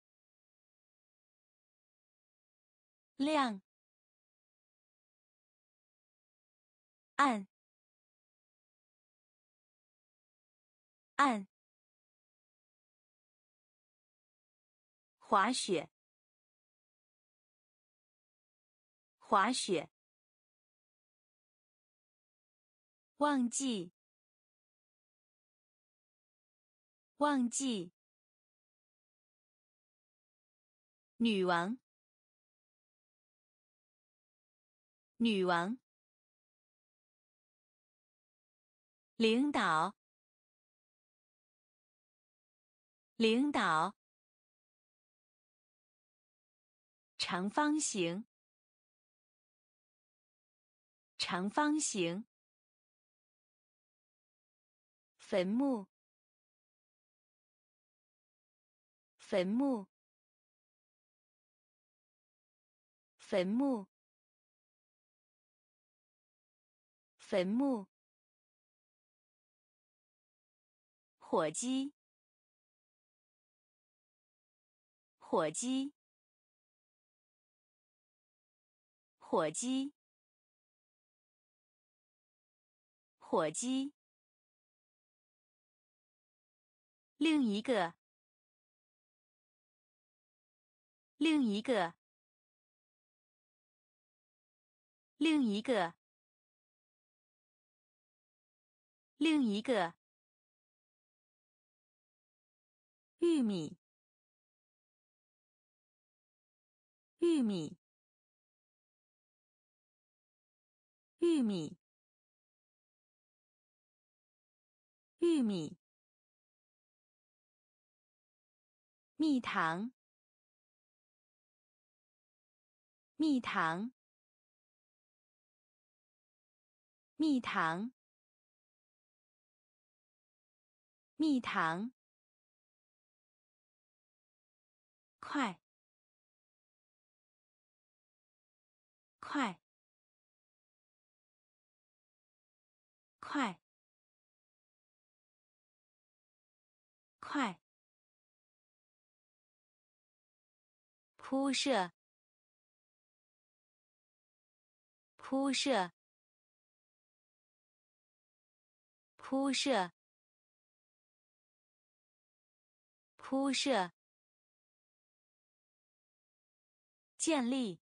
亮按按滑雪滑雪忘记忘记女王女王领导领导长方形长方形坟墓坟墓坟墓坟墓火鸡火鸡火鸡火鸡另一个另一个另一个另一个玉米玉米玉米玉米蜜糖蜜糖蜜糖蜜糖快快快快铺设铺设铺设铺设建立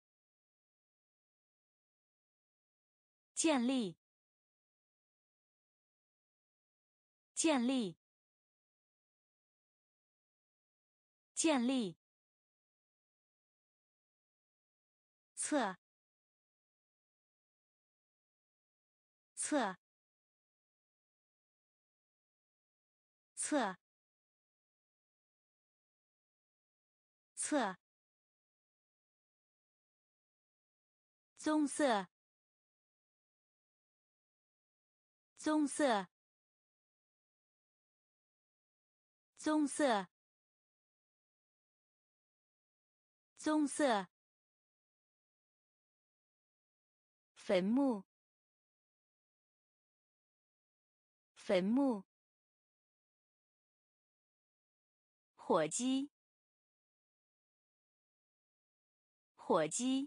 建立建立建立，测，测，测，测，棕色，棕色，棕色，棕色，坟墓，坟墓，火鸡，火鸡，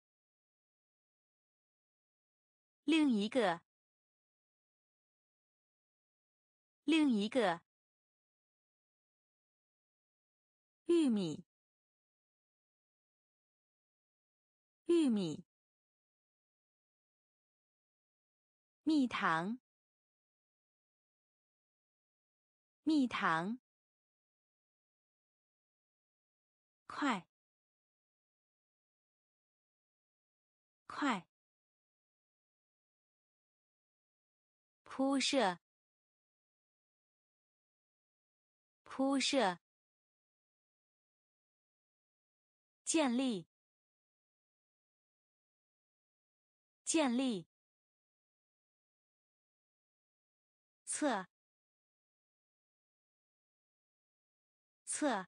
另一个，另一个，玉米，玉米，蜜糖，蜜糖，快，快，铺设，铺设，建立，建立，测，测，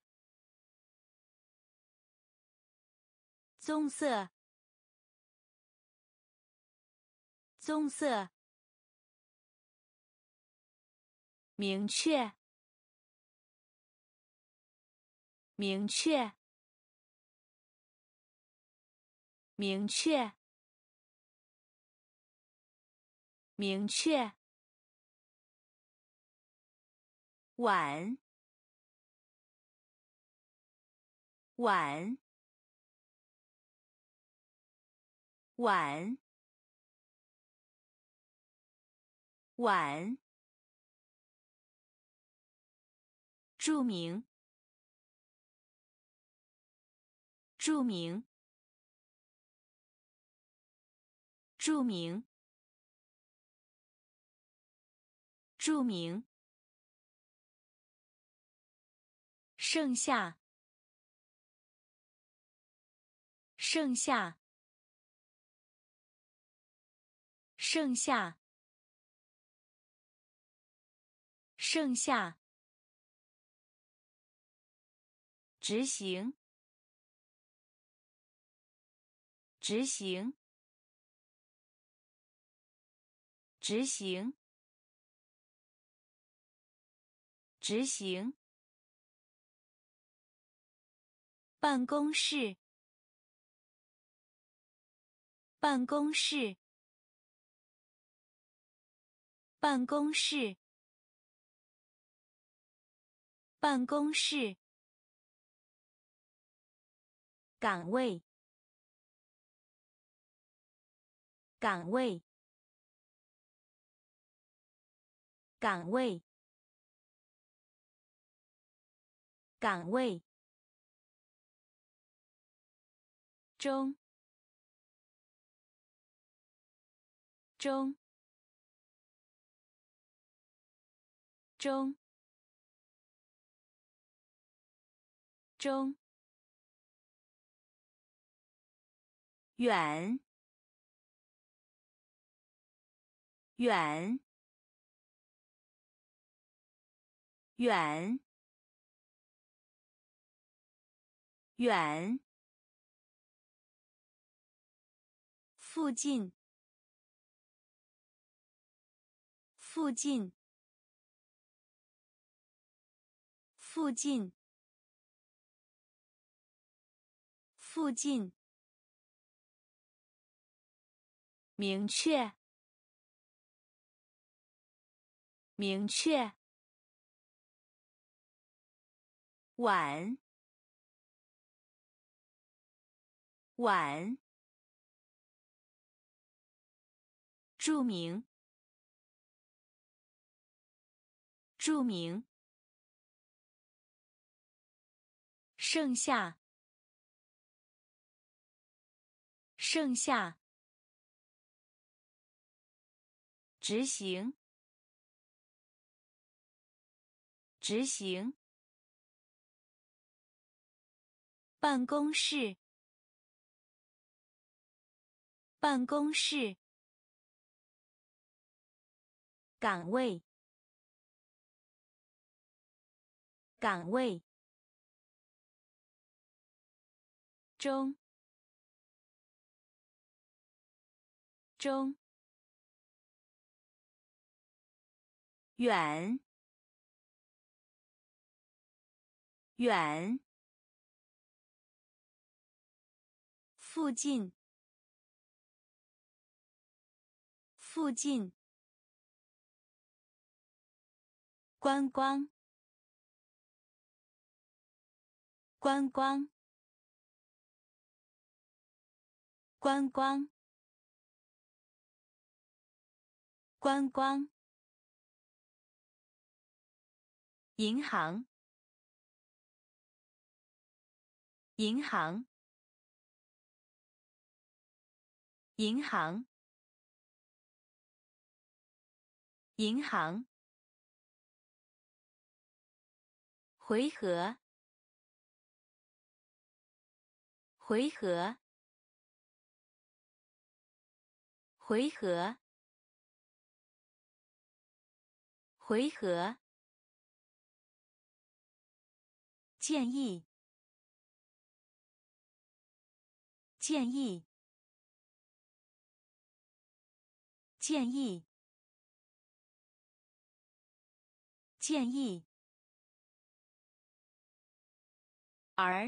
棕色，棕色，明确，明确，明确，明确，碗，碗，碗，碗，著名，著名，著名，著名，剩下，剩下，剩下，剩下，执行，执行，执行，执行，办公室，办公室，办公室，办公室，岗位，岗位，岗位，岗位，中，中，中，中，远，远，远，远，附近，附近，附近，附近，明确，明确，碗，碗，著名，著名， 剩下，剩下。执行，执行。办公室，办公室。岗位，岗位。中，中。远，远。附近，附近。观光，观光。观光，观光。银行，银行。银行，银行。回合，回合。回合，回合。建议，建议。建议，建议。而，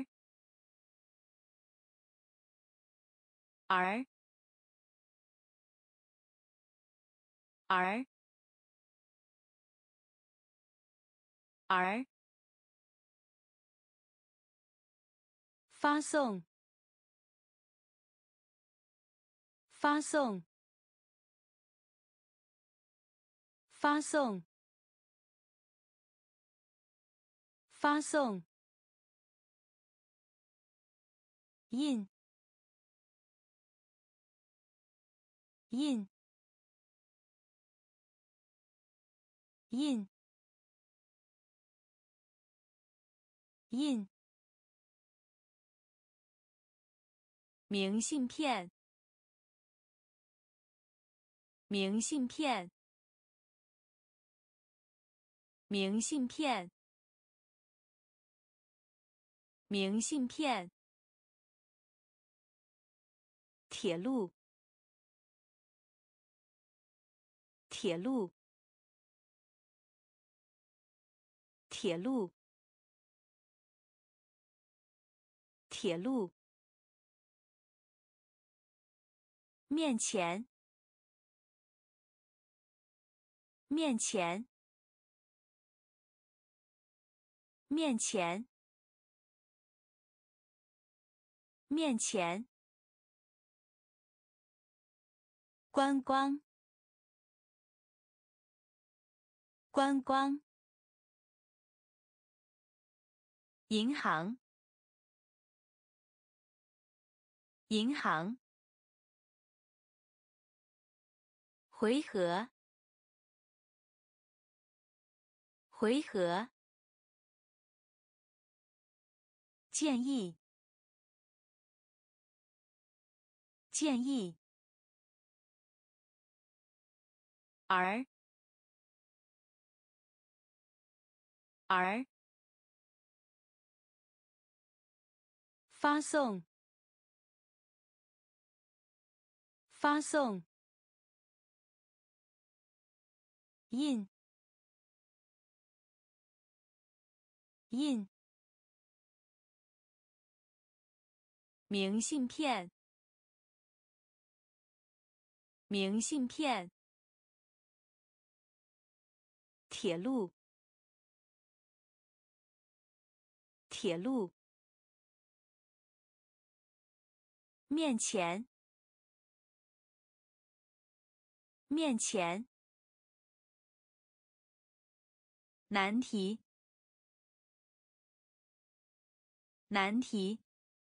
而，而，而。发送，发送。发送，发送。印，印，印，印。明信片，明信片。明信片，明信片。铁路，铁路。铁路，铁路。面前，面前。面前，面前。观光，观光。银行，银行。回合，回合。建议，建议。而，而。发送，发送。印，印。明信片，明信片。铁路，铁路。面前，面前。难题， 难题，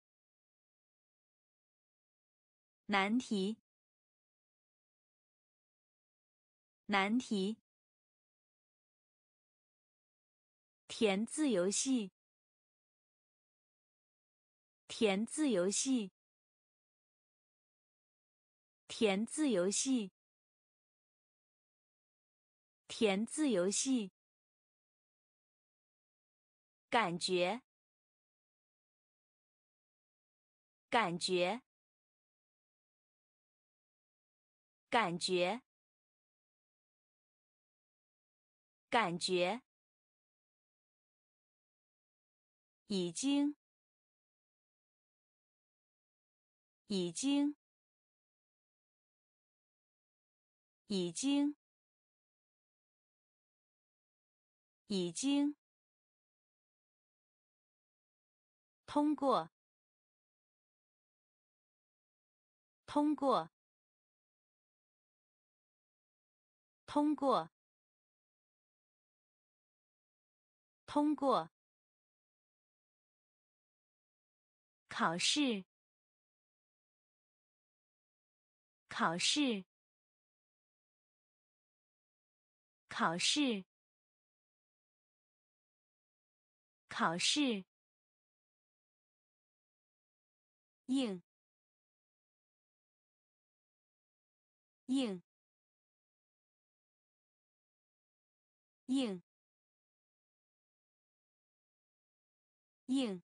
难题，难题。填字游戏，填字游戏，填字游戏，填字游戏。感觉，感觉，感觉，感觉。已经，已经，已经，已经。通过，通过，通过，通过。考试，考试，考试，考试。应，应，应，应。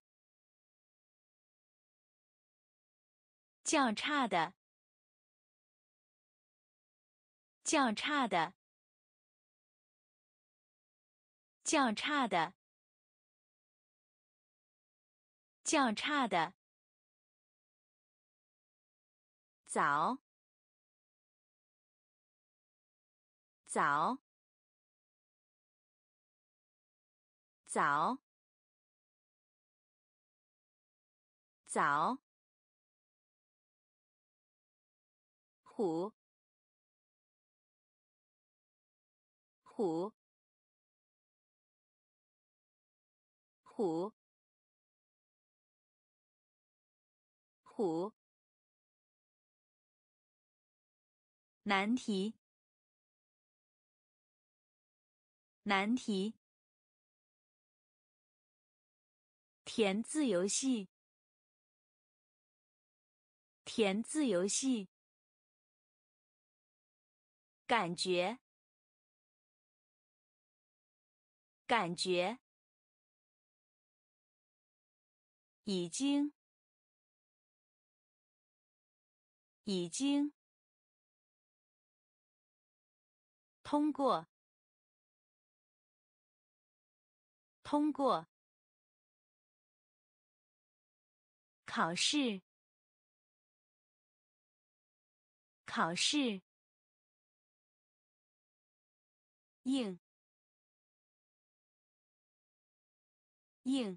较差的，较差的，较差的，较差的。早，早，早，早。虎，虎，虎，虎。难题，难题。填字游戏，填字游戏。感觉，感觉。已经，已经。通过，通过。考试，考试。应，应。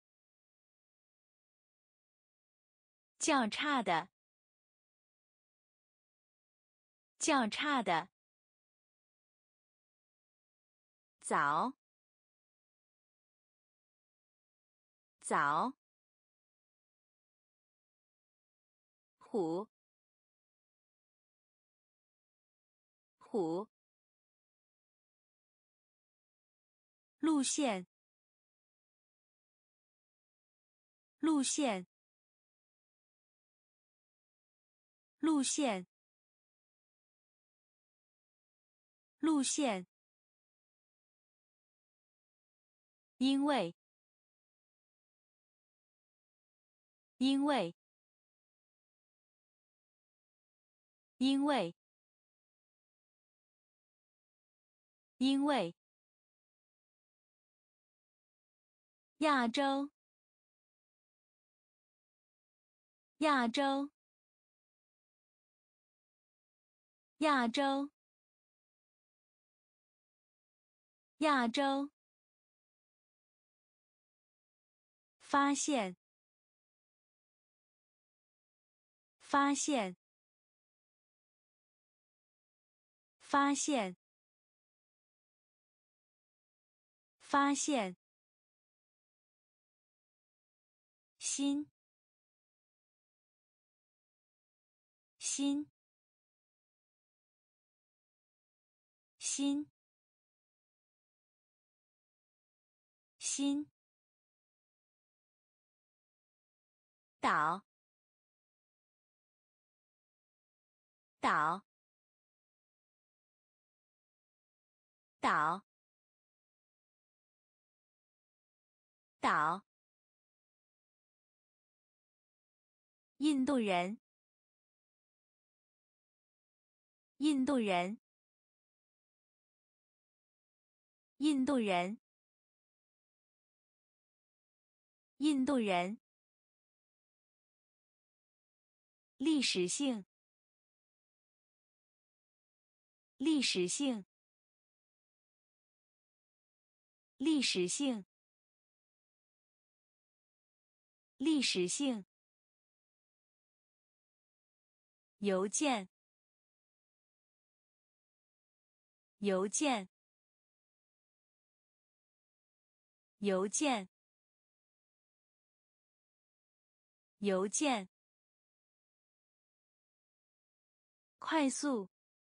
较差的，较差的。早，早。虎，虎。路线，路线，路线，路线。因为，因为，因为，因为。亚洲，亚洲，亚洲，亚洲。发现，发现，发现，发现。 心心心心岛岛岛岛印度人印度人印度人印度人历史性历史性历史性历史性邮件邮件邮件邮件快速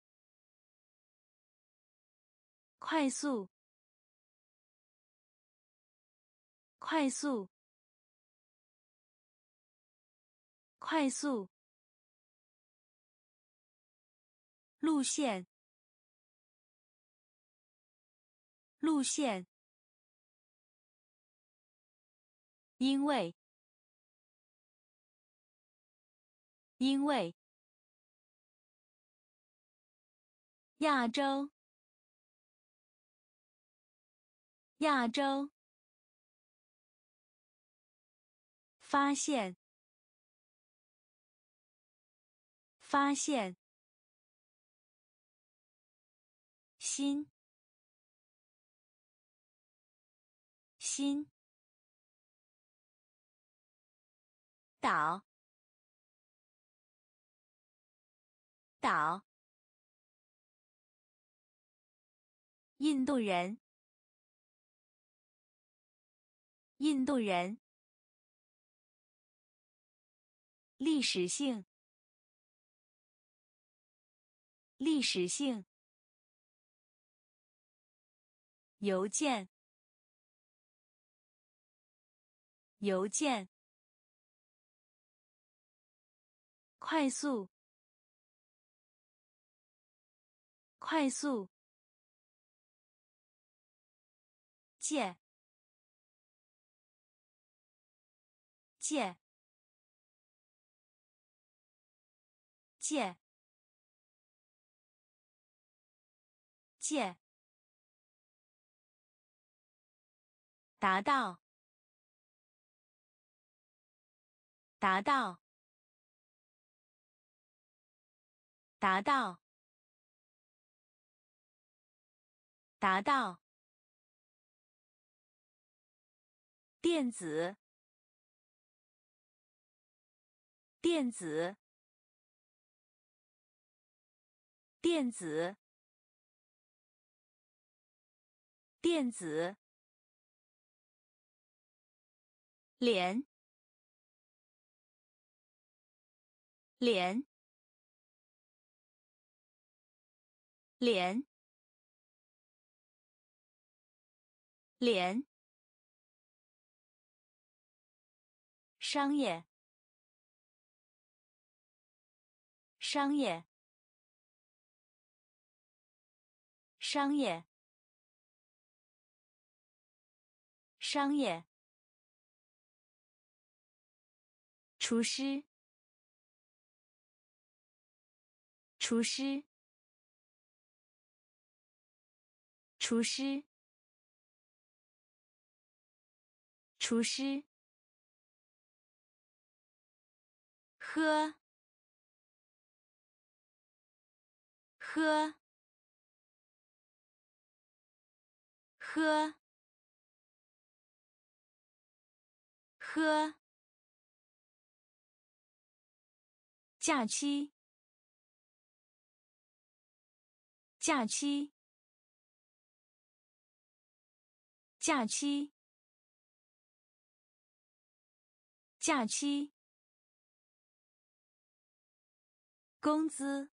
快速快速快速路线路线因为因为亚洲亚洲发现发现心心岛岛印度人印度人历史性历史性邮件邮件快速快速借借借借达到达到达到达到电子电子电子电子脸脸脸脸商业商业商业商业厨师厨师厨师厨师喝喝喝喝假期假期假期假期，工资，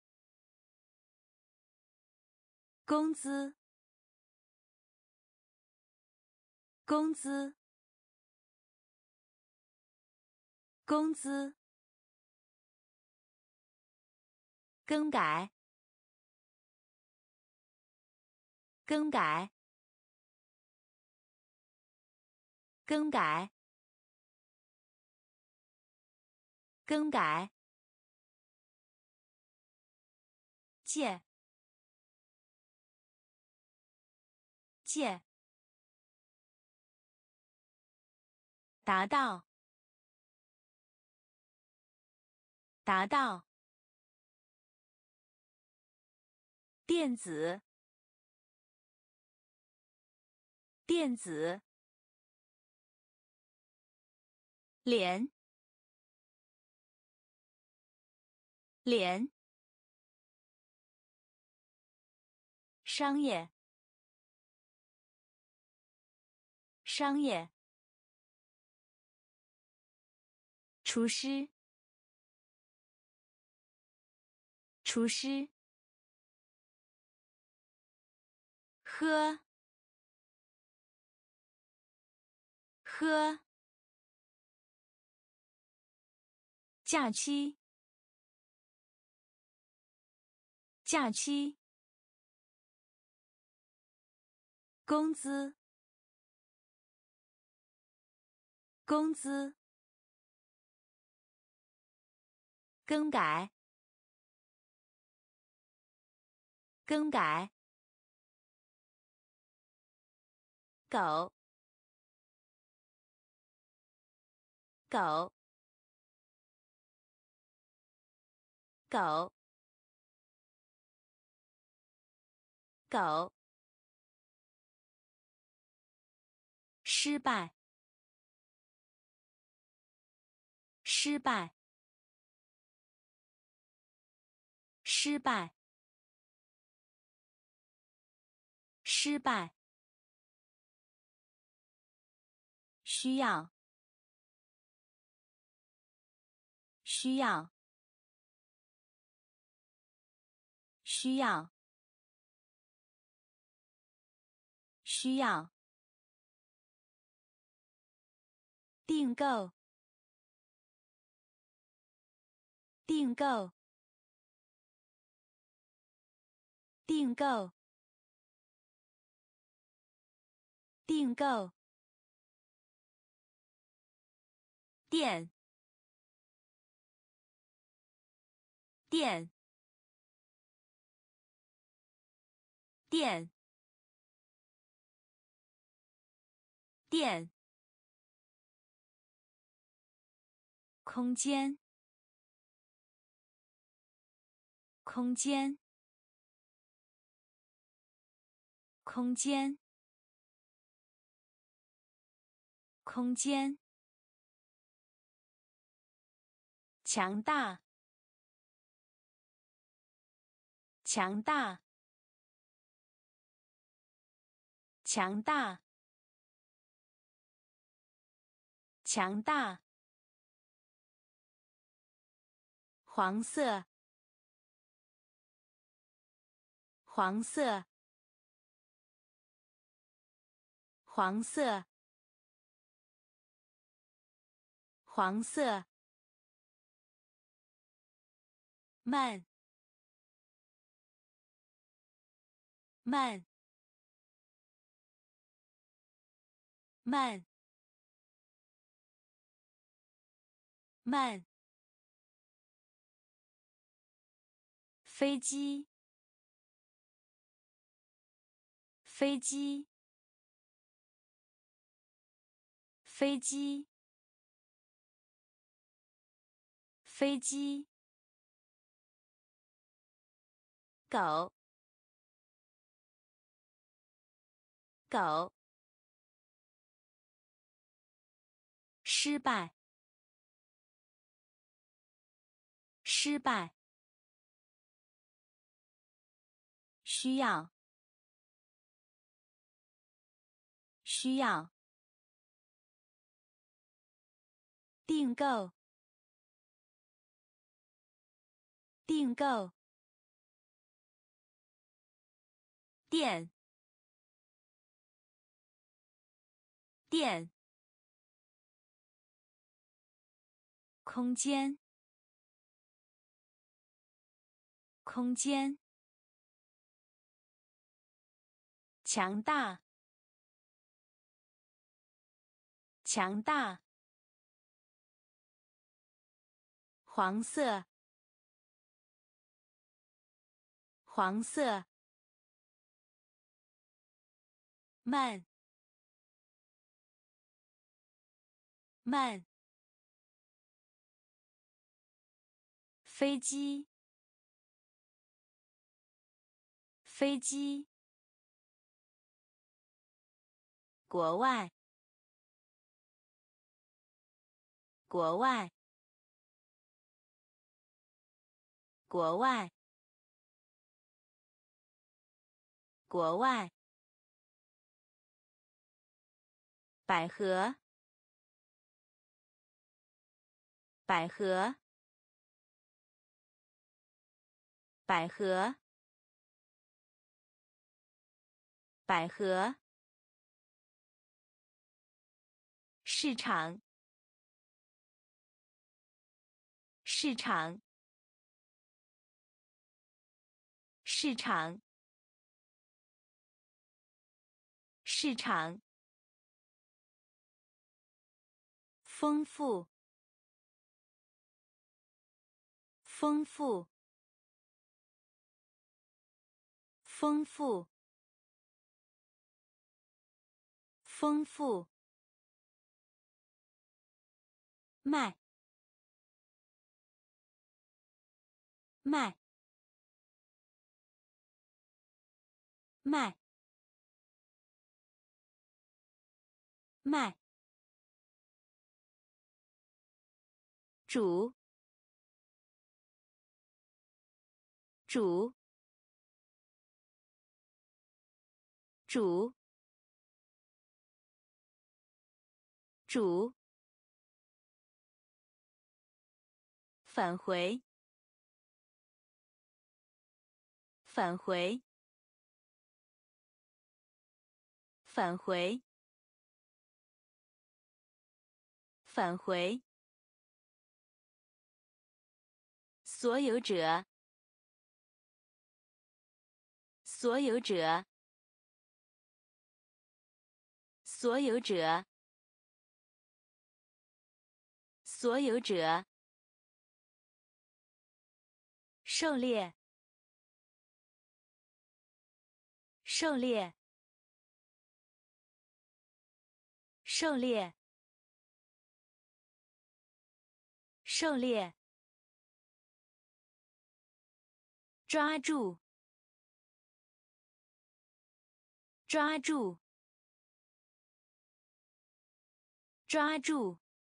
工资，工资，工资，更改，更改，更改，更改，借，借，达到，达到，电子，电子，连，连，商业，商业，厨师，厨师，喝，喝，假期，假期，工资，工资，更改，更改，狗，狗，狗，狗，失败，失败，失败，失败，需要，需要，需要，需要，订购，订购，订购，订购，电，电，电，电，空间，空间，空间，空间，强大，强大，强大，强大，黄色，黄色，黄色，黄色，慢，慢，慢，慢，飞机，飞机，飞机，飞机，狗，狗，失败，失败，需要，需要， 订购，订购。电，电。空间，空间。强大，强大。黄色，黄色。慢，慢。飞机，飞机。国外，国外，国外，国外。百合，百合，百合，百合。市场，市场，市场，市场。丰富，丰富，丰富，丰富。卖，卖，卖，卖。煮，煮，煮，煮。返回，返回，返回，返回。所有者，所有者，所有者，所有者。狩猎，狩猎，狩猎，狩猎。抓住，抓住，抓住，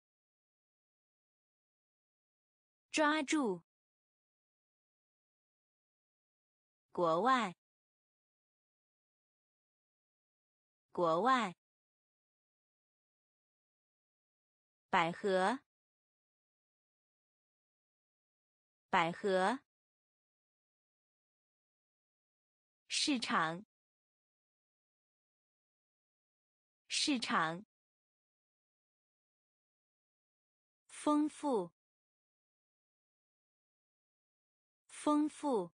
抓住。国外，国外。百合，百合。市场，市场。丰富，丰富。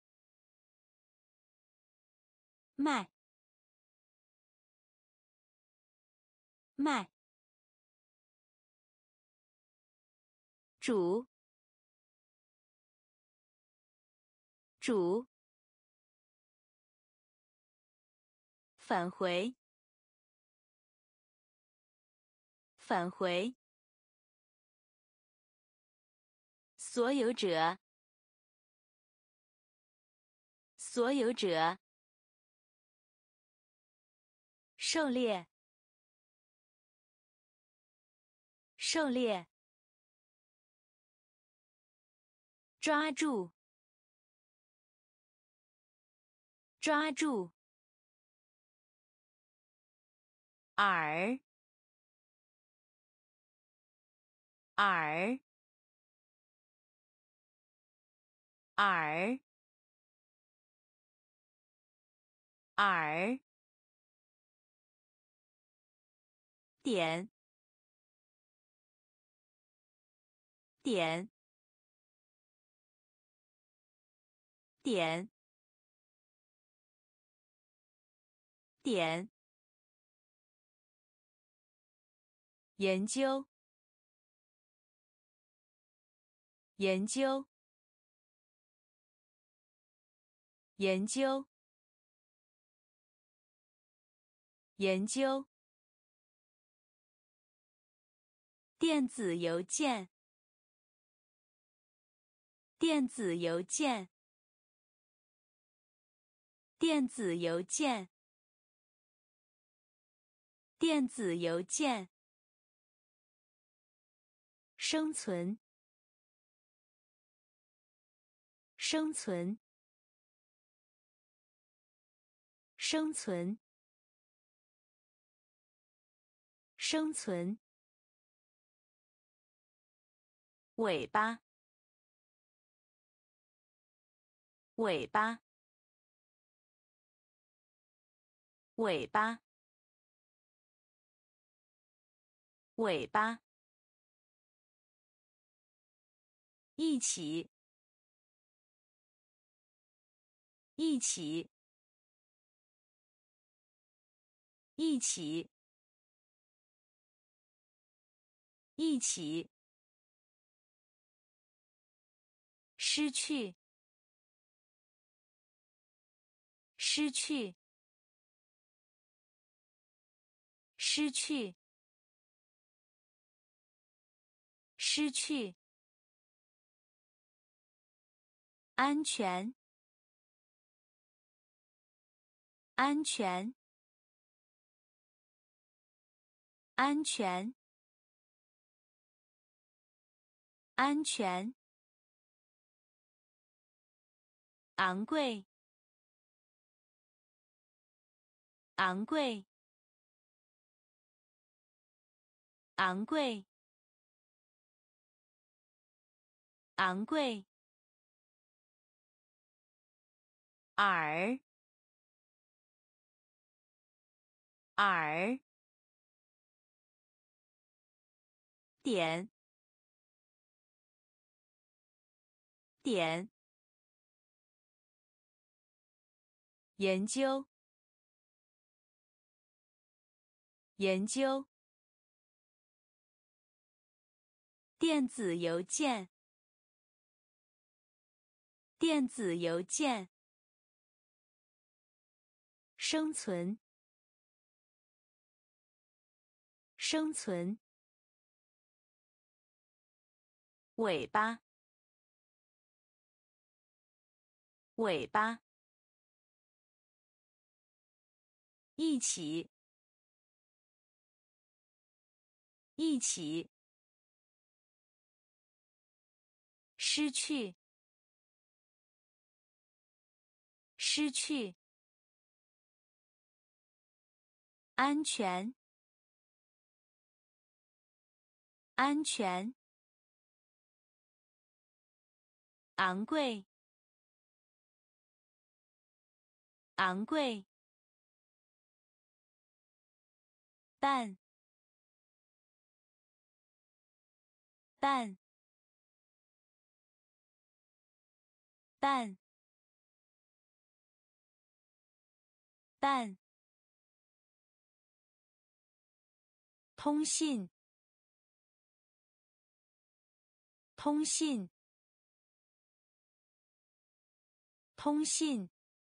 卖，卖。煮，煮。返回，返回。所有者，所有者。狩猎，狩猎。抓住，抓住。耳， 耳耳耳点点点点研究研究研究研究电子邮件电子邮件电子邮件电子邮件生存生存生存生存尾巴尾巴尾巴尾巴一起一起一起一起失去失去失去失去安全安全安全安全昂贵昂贵昂贵昂贵耳耳点点研究研究电子邮件电子邮件生存生存尾巴尾巴一起一起失去失去安全安全昂贵昂贵但但但但通信通信通信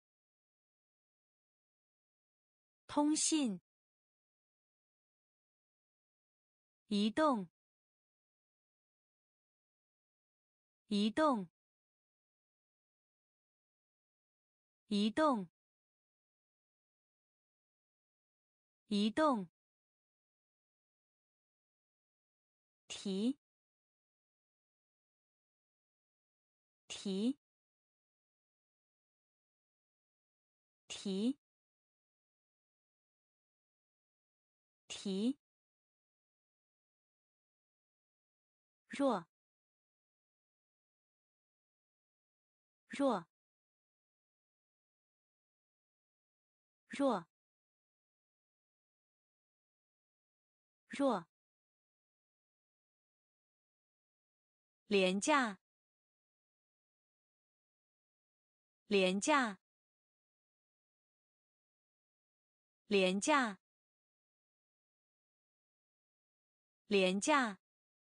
通信移动移动移动移动提提提提弱弱弱弱廉价廉价廉价廉价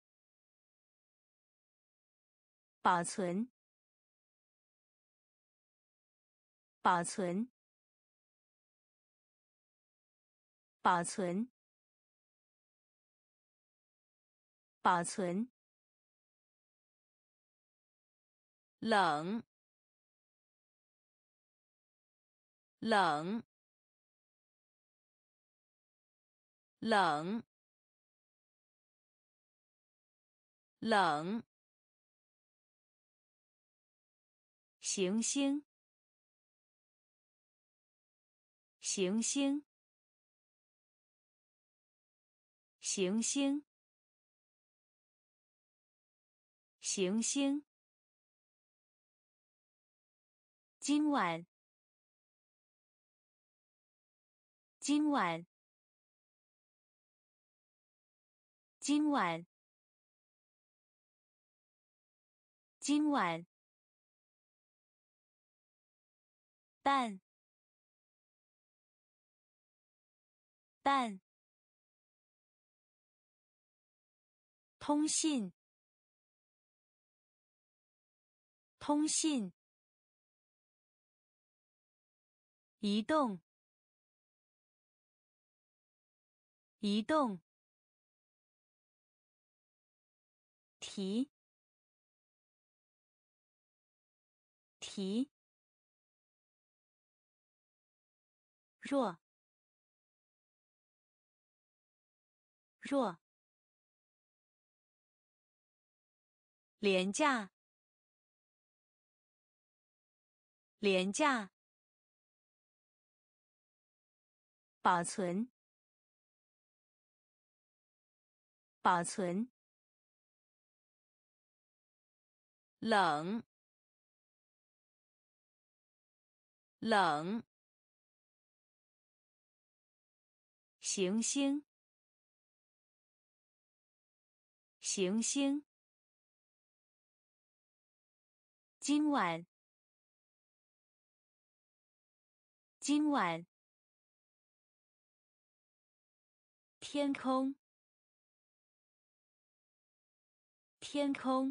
保存保存保存保存冷冷冷冷行星行星行星行星今晚今晚今晚今晚但但通信通信移动移动提提弱弱廉价廉价保存保存冷冷行星行星今晚今晚天空天空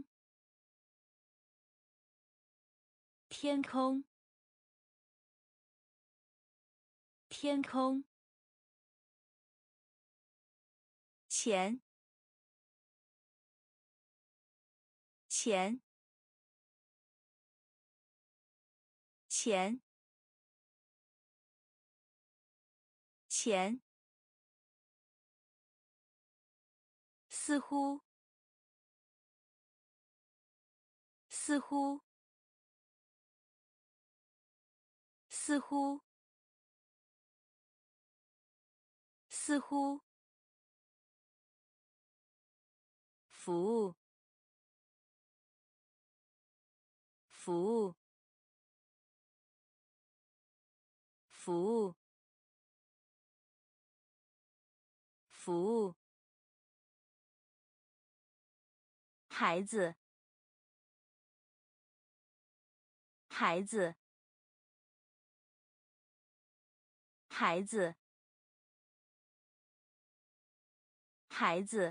天空天空钱钱钱钱似乎似乎似乎似乎服务服务服务服务孩子孩子孩子孩子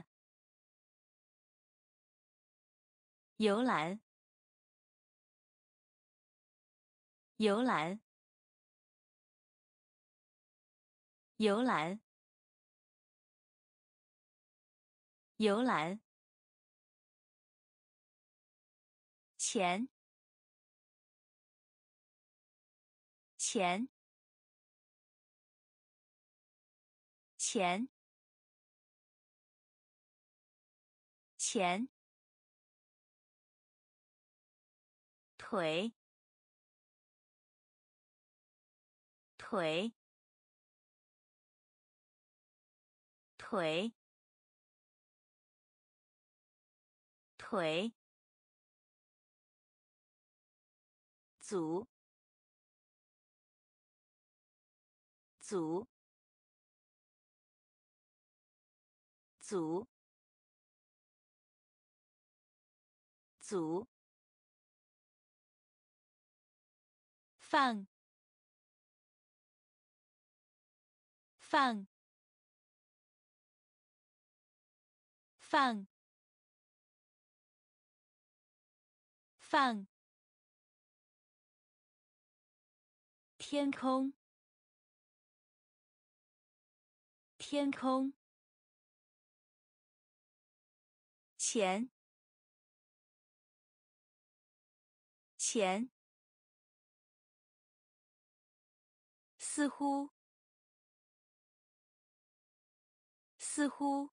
游览游览游览游览钱钱钱钱腿腿腿腿，组，组，组，组，放，放，放，放，天空，天空，钱，钱，似乎，似乎，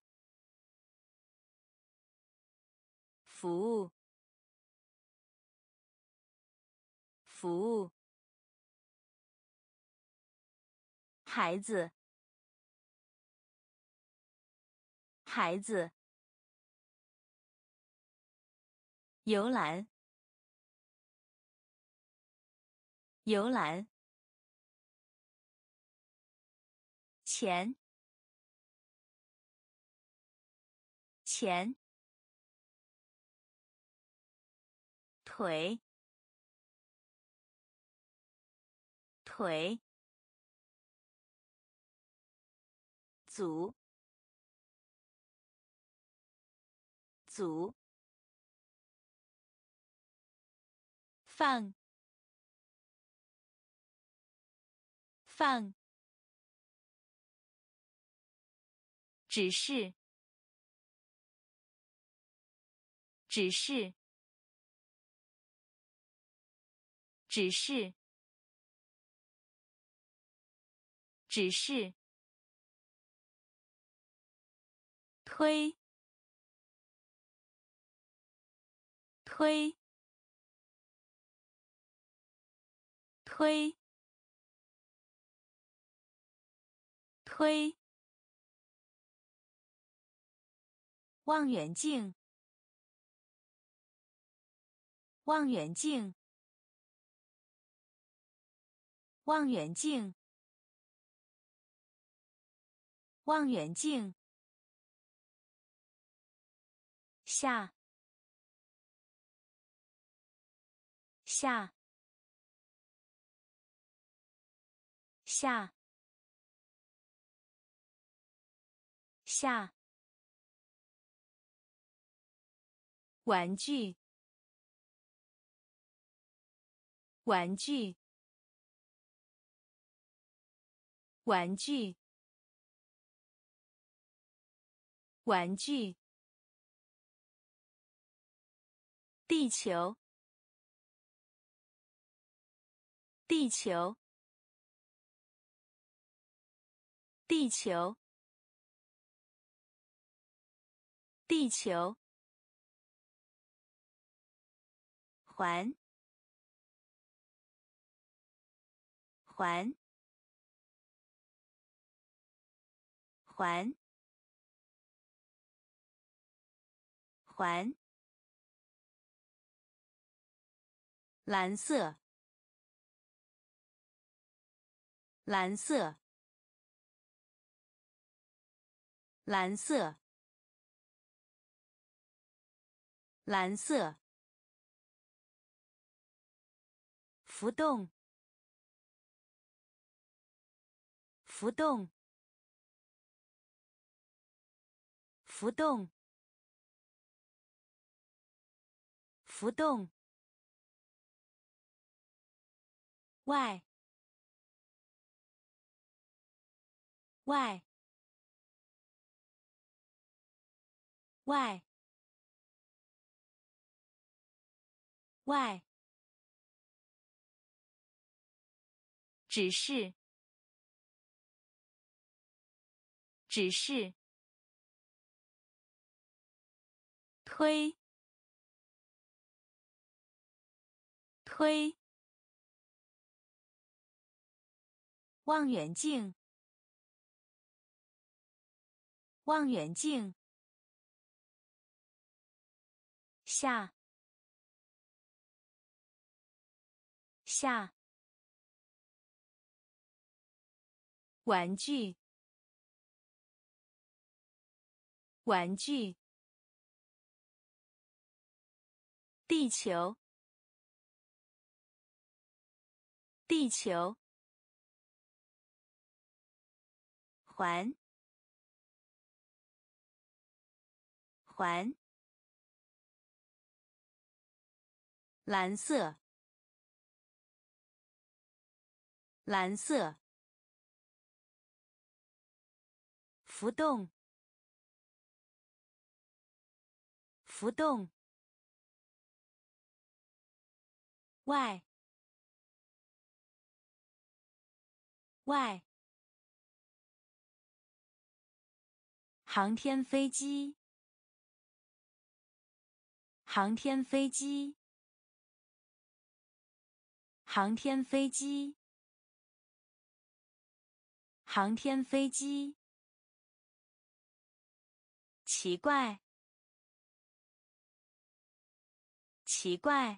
服务，服务，孩子，孩子，游览，游览，钱，钱，腿，腿，组，组，放，放，指示，指示，指示，指示，推，推，推，推，望远镜，望远镜，望远镜，望远镜，下，下，下，下，玩具，玩具，玩具，玩具，地球，地球，地球，地球，环，环，环，环，蓝色，蓝色，蓝色，蓝色，浮动，浮动，浮动，浮动，外，外，外，外，指示，指示，推，推，望远镜，望远镜， 下下玩具玩具地球地球环环蓝色蓝色浮动浮动外外航天飞机航天飞机航天飞机航天飞机奇怪奇怪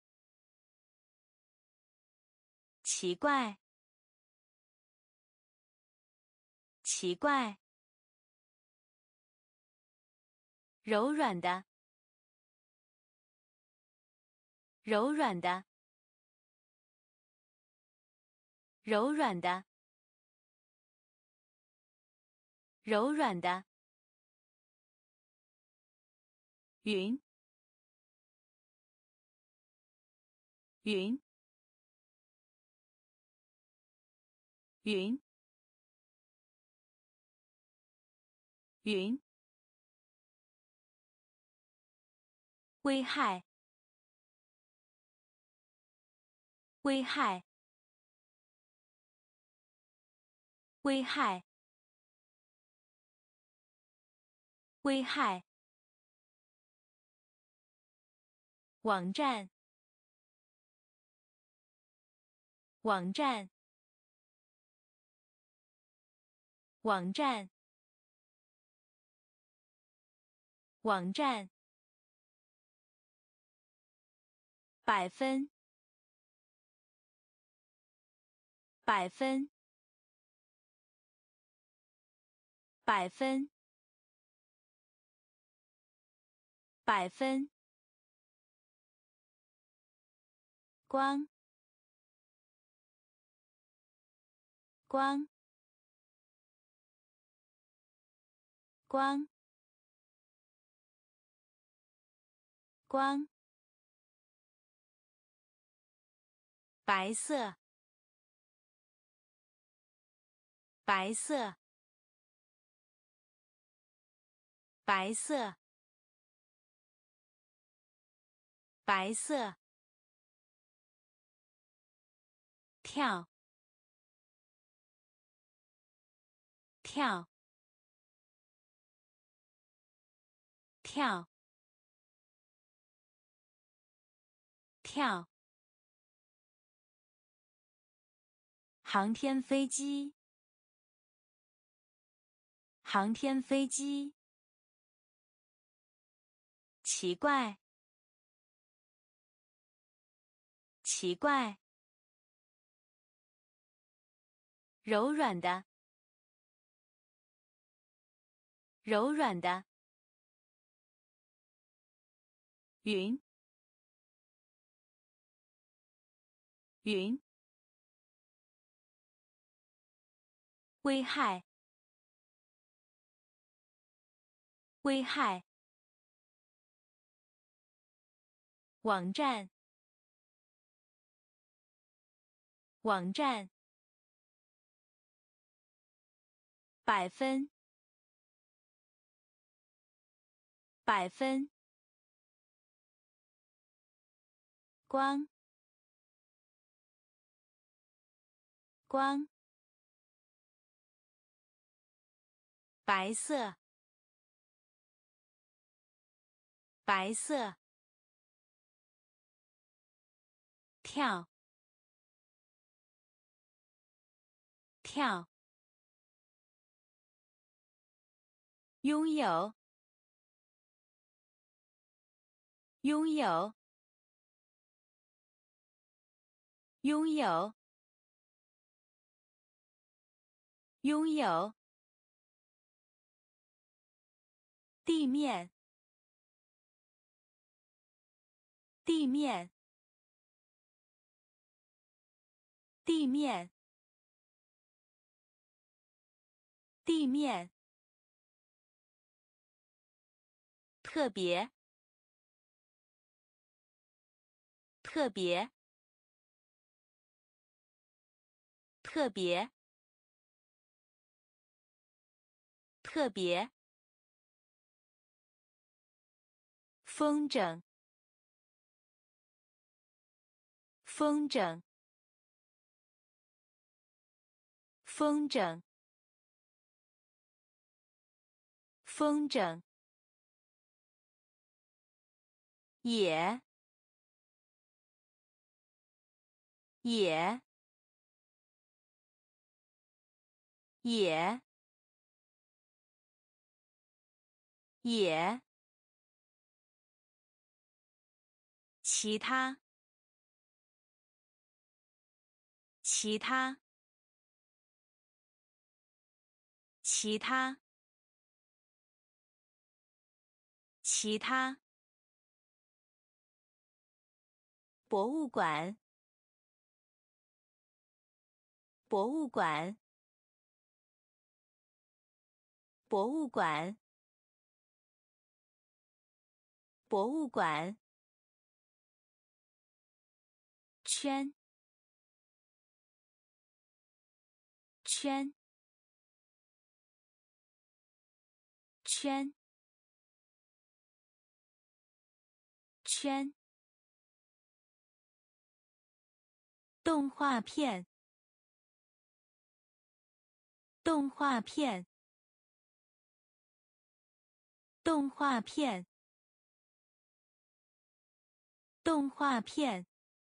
奇怪奇怪柔软的柔软的柔软的柔软的云云云云危害危害危害危害网站网站网站网站百分百分百分百分光光光光白色白色白色白色跳跳跳跳航天飞机航天飞机奇怪奇怪柔软的柔软的云云危害危害网站网站百分百分光光白色白色跳跳拥有拥有，拥有，拥有。地面，地面，地面，地面。特别，特别，特别，特别。风筝，风筝，风筝，风筝。也，也，也，也。其他，其他，其他，其他。博物馆，博物馆，博物馆，博物馆。圈，圈，圈，圈。动画片，动画片，动画片，动画片。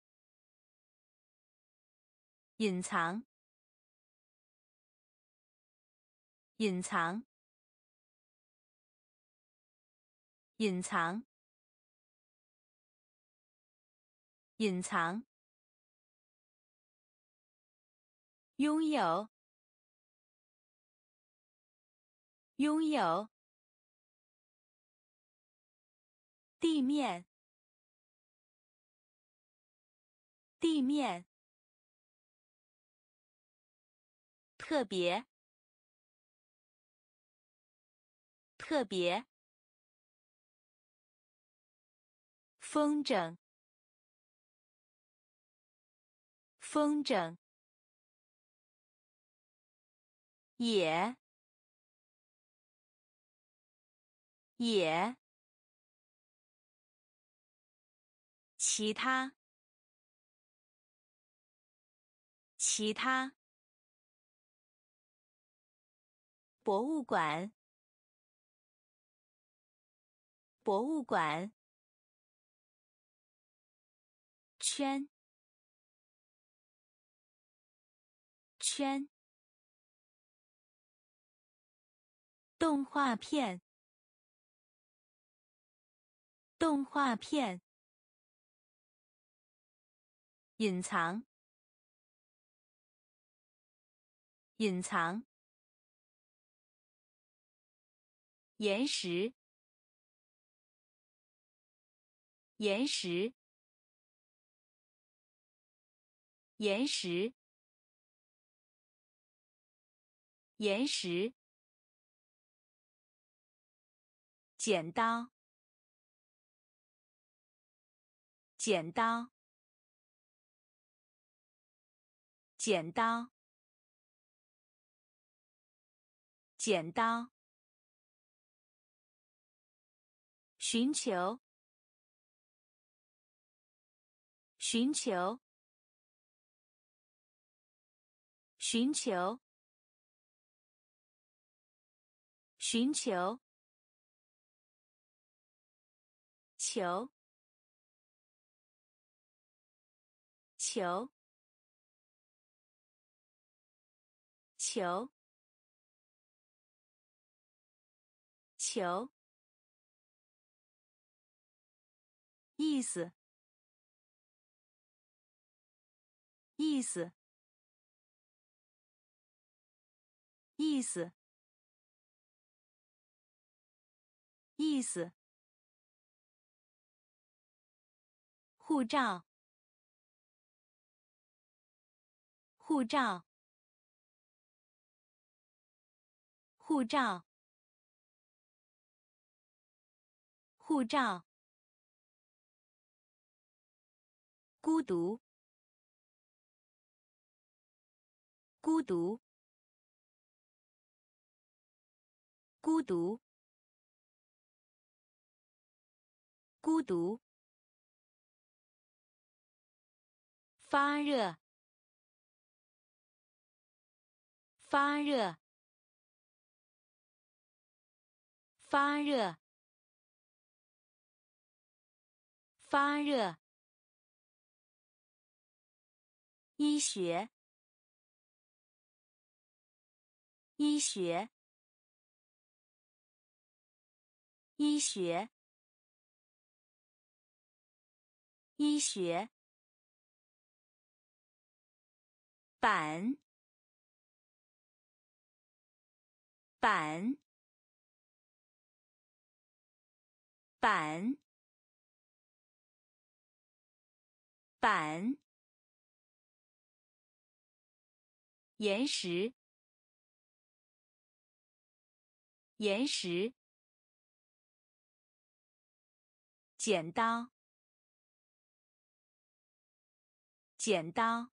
隐藏，隐藏，隐藏，隐藏。拥有，拥有。地面，地面。特别，特别。风筝，风筝。也，也。其他，其他。博物馆，博物馆。圈，圈。动画片，动画片。隐藏，隐藏。岩石，岩石，岩石，岩石。剪刀，剪刀，剪刀，剪刀。寻求，寻求，寻求，寻求。球，球，球，球。 意思，意思，意思，意思。护照，护照，护照，护照。孤独，孤独，孤独，孤独。发热，发热，发热，发热。医学，医学，医学，医学。板，板，板，板。岩石，岩石。剪刀，剪刀。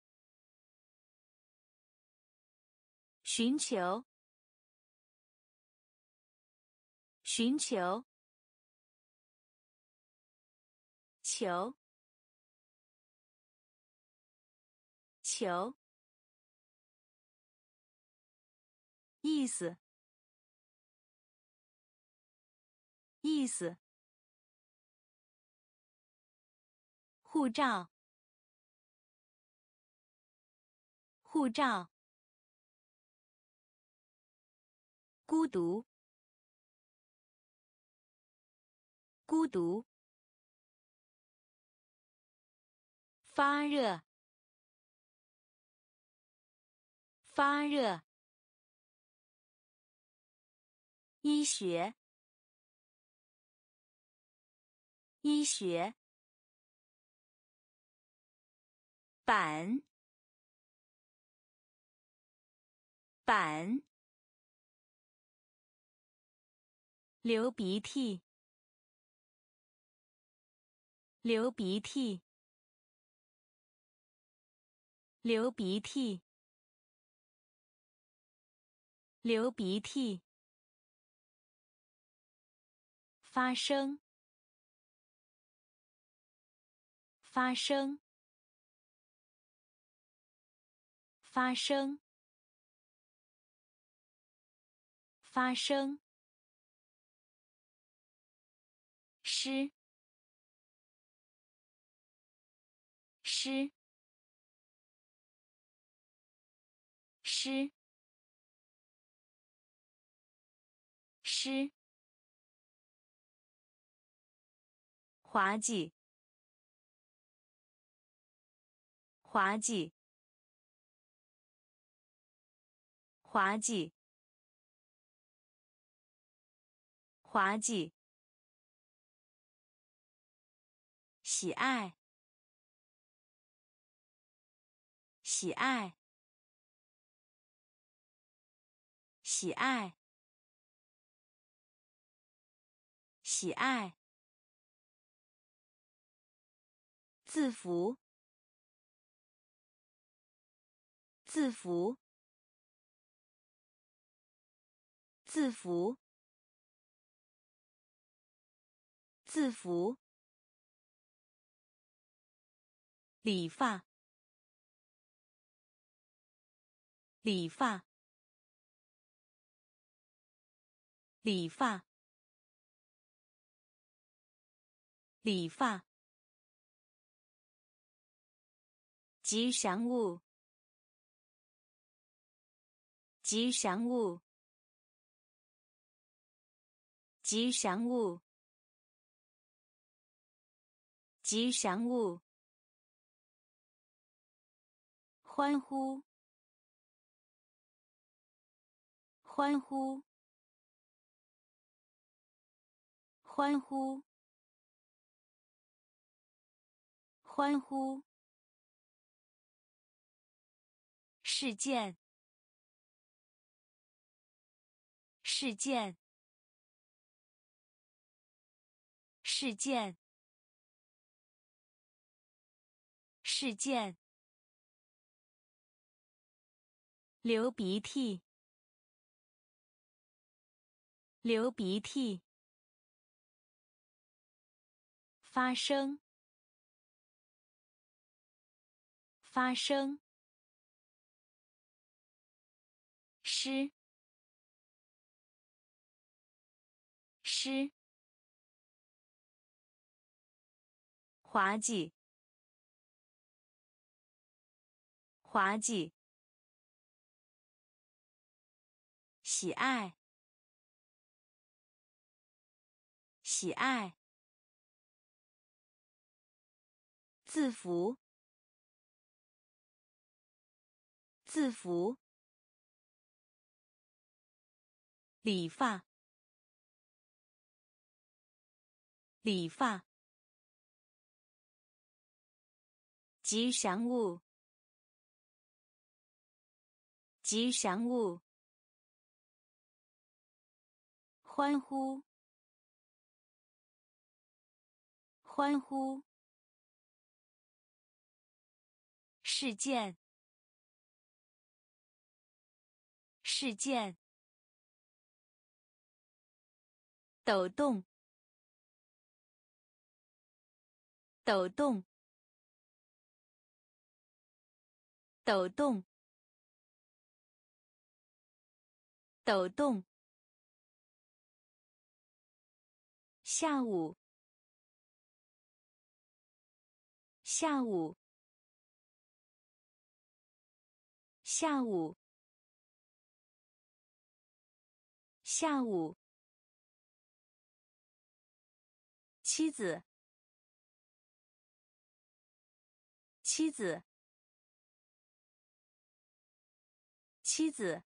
寻求，寻求。球，球。意思，意思。护照，护照。孤独，孤独。发热，发热。医学，医学。板，板。流鼻涕，流鼻涕，流鼻涕，流鼻涕。发生，发生，发生，发生。湿，湿，湿，湿。滑稽，滑稽，滑稽，滑稽。喜爱，喜爱，喜爱，喜爱。字符，字符，字符，字符。理发，理发，理发，理发。吉祥物，吉祥物，吉祥物。 吉祥物，欢呼，欢呼，欢呼，欢呼，事件，事件，事件，事件，流鼻涕，流鼻涕，发生，发生，湿，湿，滑稽，滑稽，喜爱，喜爱，字符，字符，理发，理发，吉祥物，吉祥物，欢呼，欢呼，事件，事件，抖动，抖动，抖动，抖动，下午，下午，下午，下午，妻子，妻子，妻子，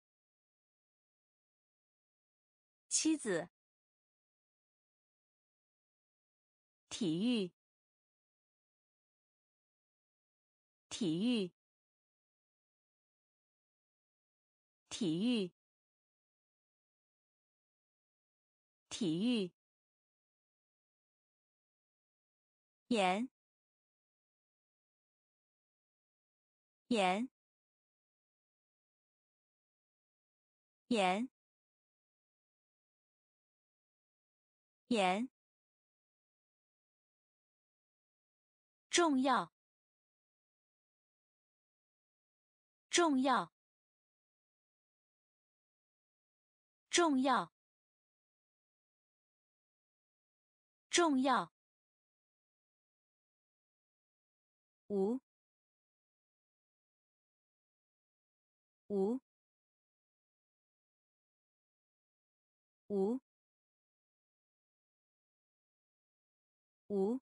妻子，体育，体育，体育，体育，盐，盐，盐，盐，重要，重要，重要，重要，无，无，无，无，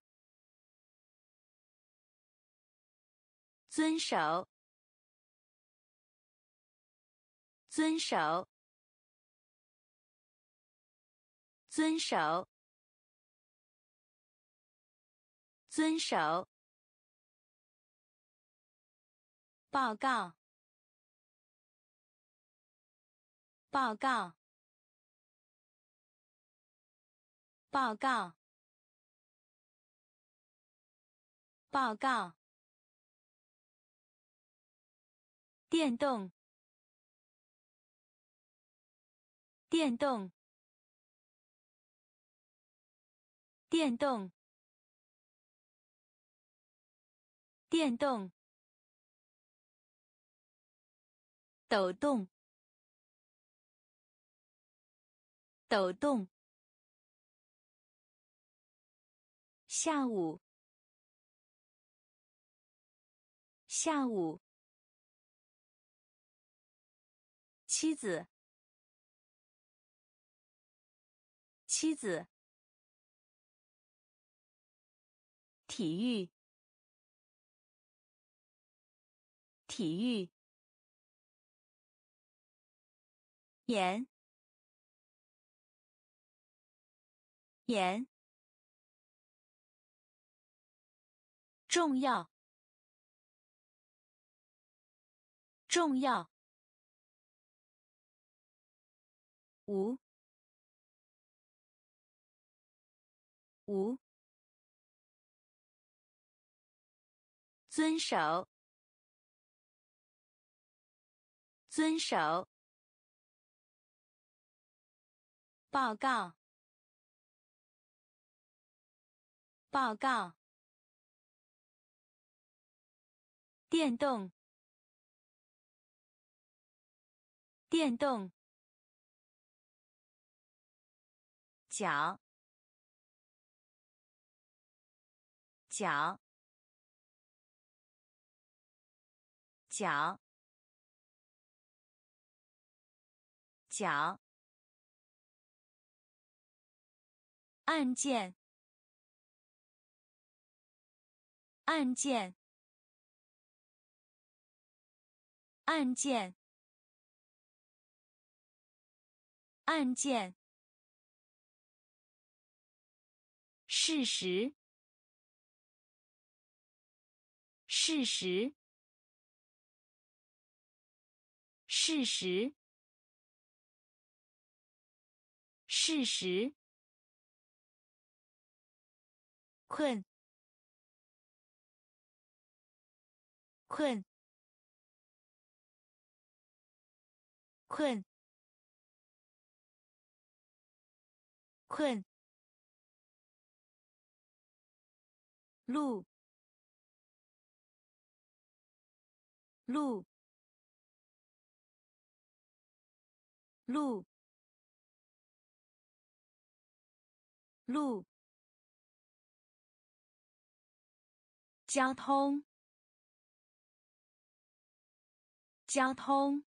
遵守，遵守，遵守，遵守，报告，报告，报告，报告，电动，电动，电动，电动，抖动，抖动，下午，下午，妻子，妻子， 体育，体育。盐，盐。重要，重要。无，无。遵守，遵守。报告，报告。电动，电动。脚，脚，脚，脚。案件，案件，案件，案件。事实，事实，事实，事实。困，困，困，困。路，路，路，路。交通，交通，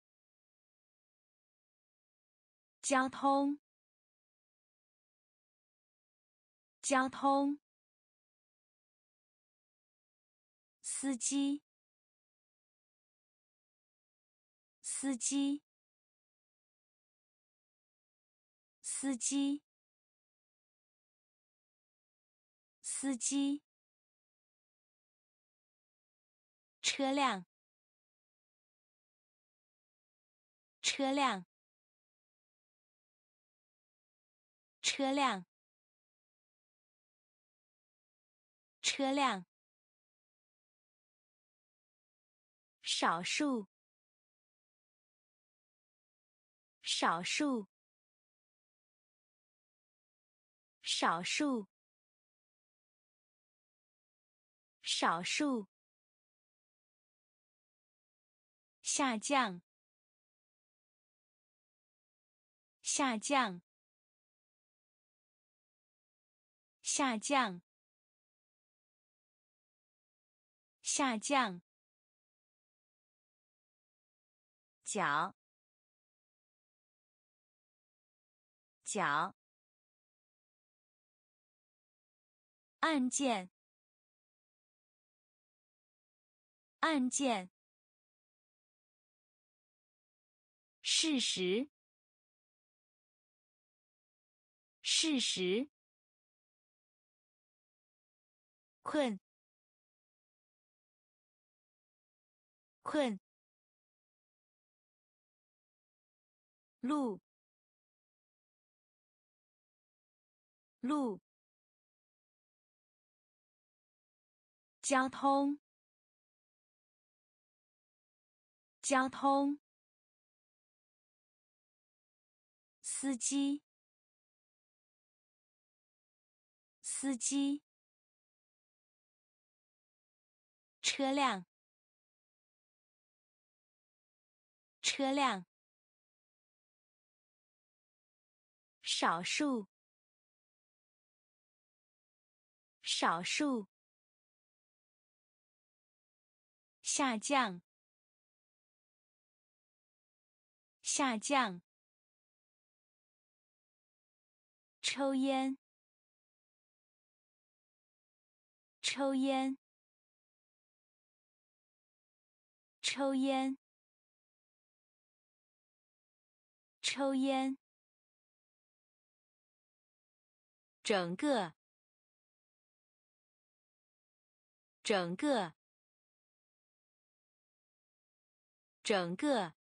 交通，交通。司机，司机，司机，司机。车辆，车辆，车辆，车辆。少数，少数，少数，少数。下降，下降，下降，下降。脚，脚。案件，案件。事实，事实。困，困。路，路。交通，交通。司机，司机。车辆，车辆。少数，少数。下降，下降。抽烟， 抽烟，抽烟，抽烟，整个，整个，整个，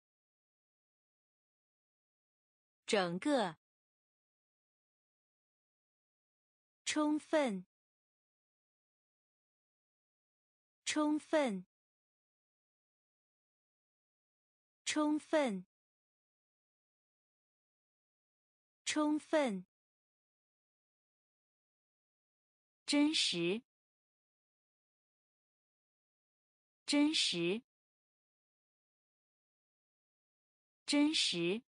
整个，充分，充分，充分，充分，真实，真实，真实，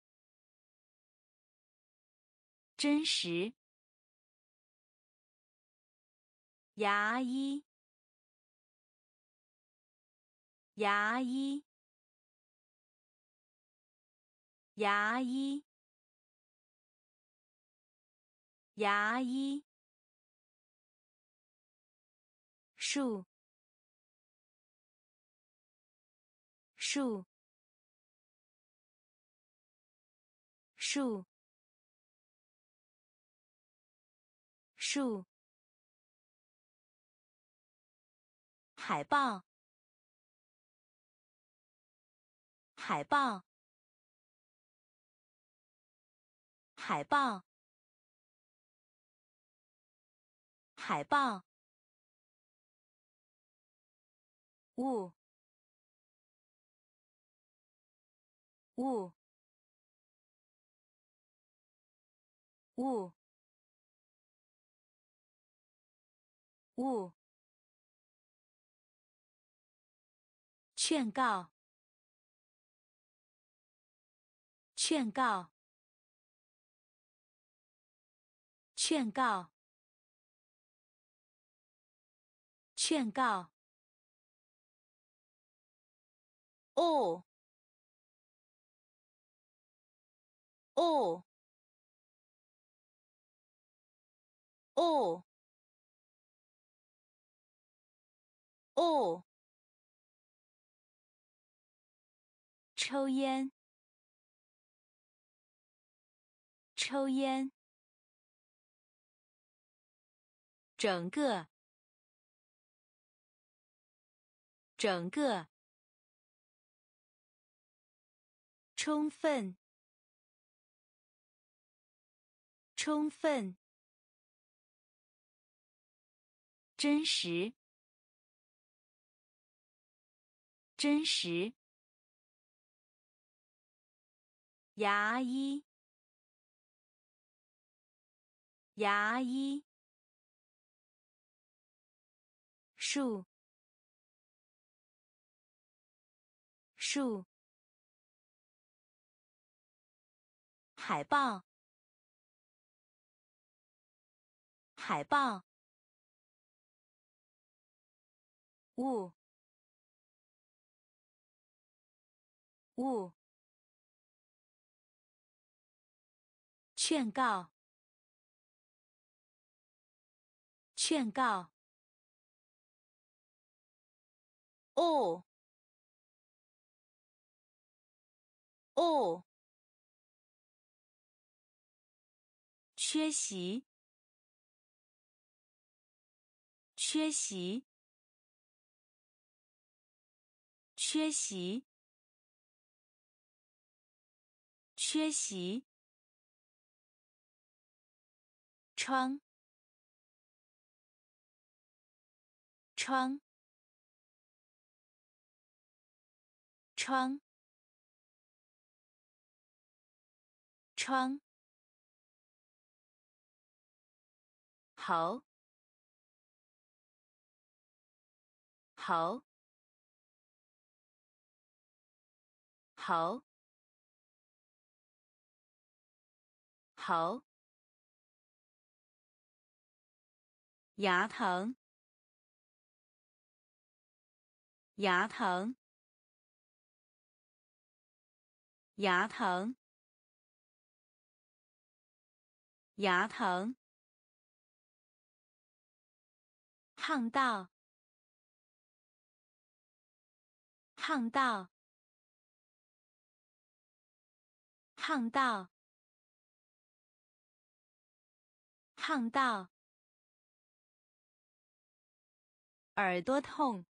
真实，牙医，牙医，牙医，牙医，树，树，树，树，海报，海报，海报，海报，雾，雾，雾，雾，劝告，劝告，劝告，劝告，哦，哦，哦，哦，抽烟，抽烟，整个，整个，充分，充分，真实，真实，牙医，牙医，树，树，海报，海报，雾，雾，劝告，劝告，哦，哦，缺席，缺席，缺席，缺席，窗，窗，窗，窗，好，好，好，好，牙疼，牙疼，牙疼，牙疼， 巷道，巷道，巷道，巷道。耳朵痛，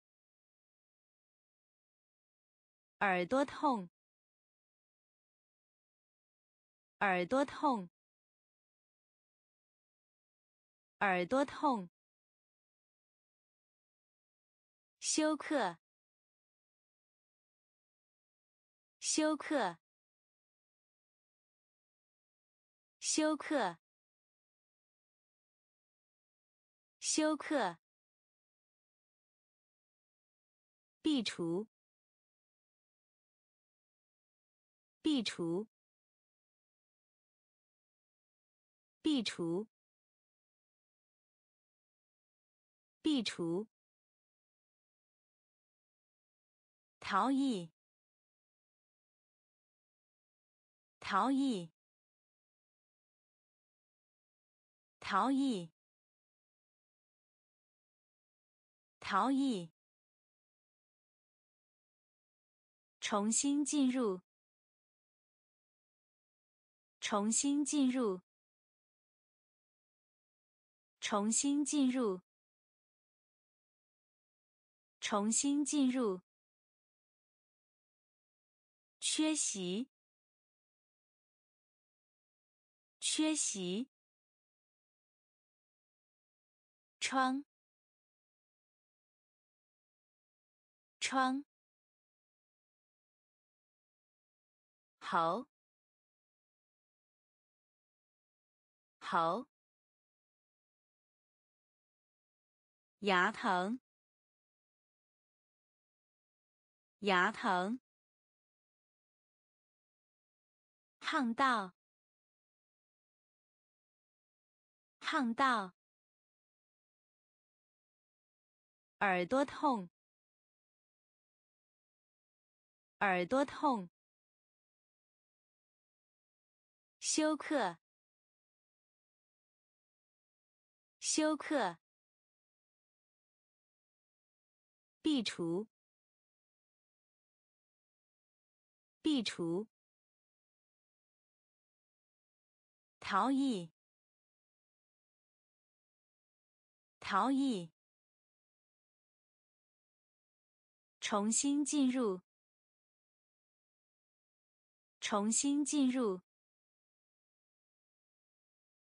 耳朵痛，耳朵痛，耳朵痛。休克，休克，休克，休克。壁橱，壁橱，壁橱，壁橱。逃逸，逃逸，逃逸，逃逸。重新进入，重新进入，重新进入，重新进入。缺席，缺席。窗，窗。好，好。牙疼，牙疼。巷道，巷道。耳朵痛，耳朵痛。休克，休克。壁橱，壁橱。逃逸，逃逸。重新进入，重新进入。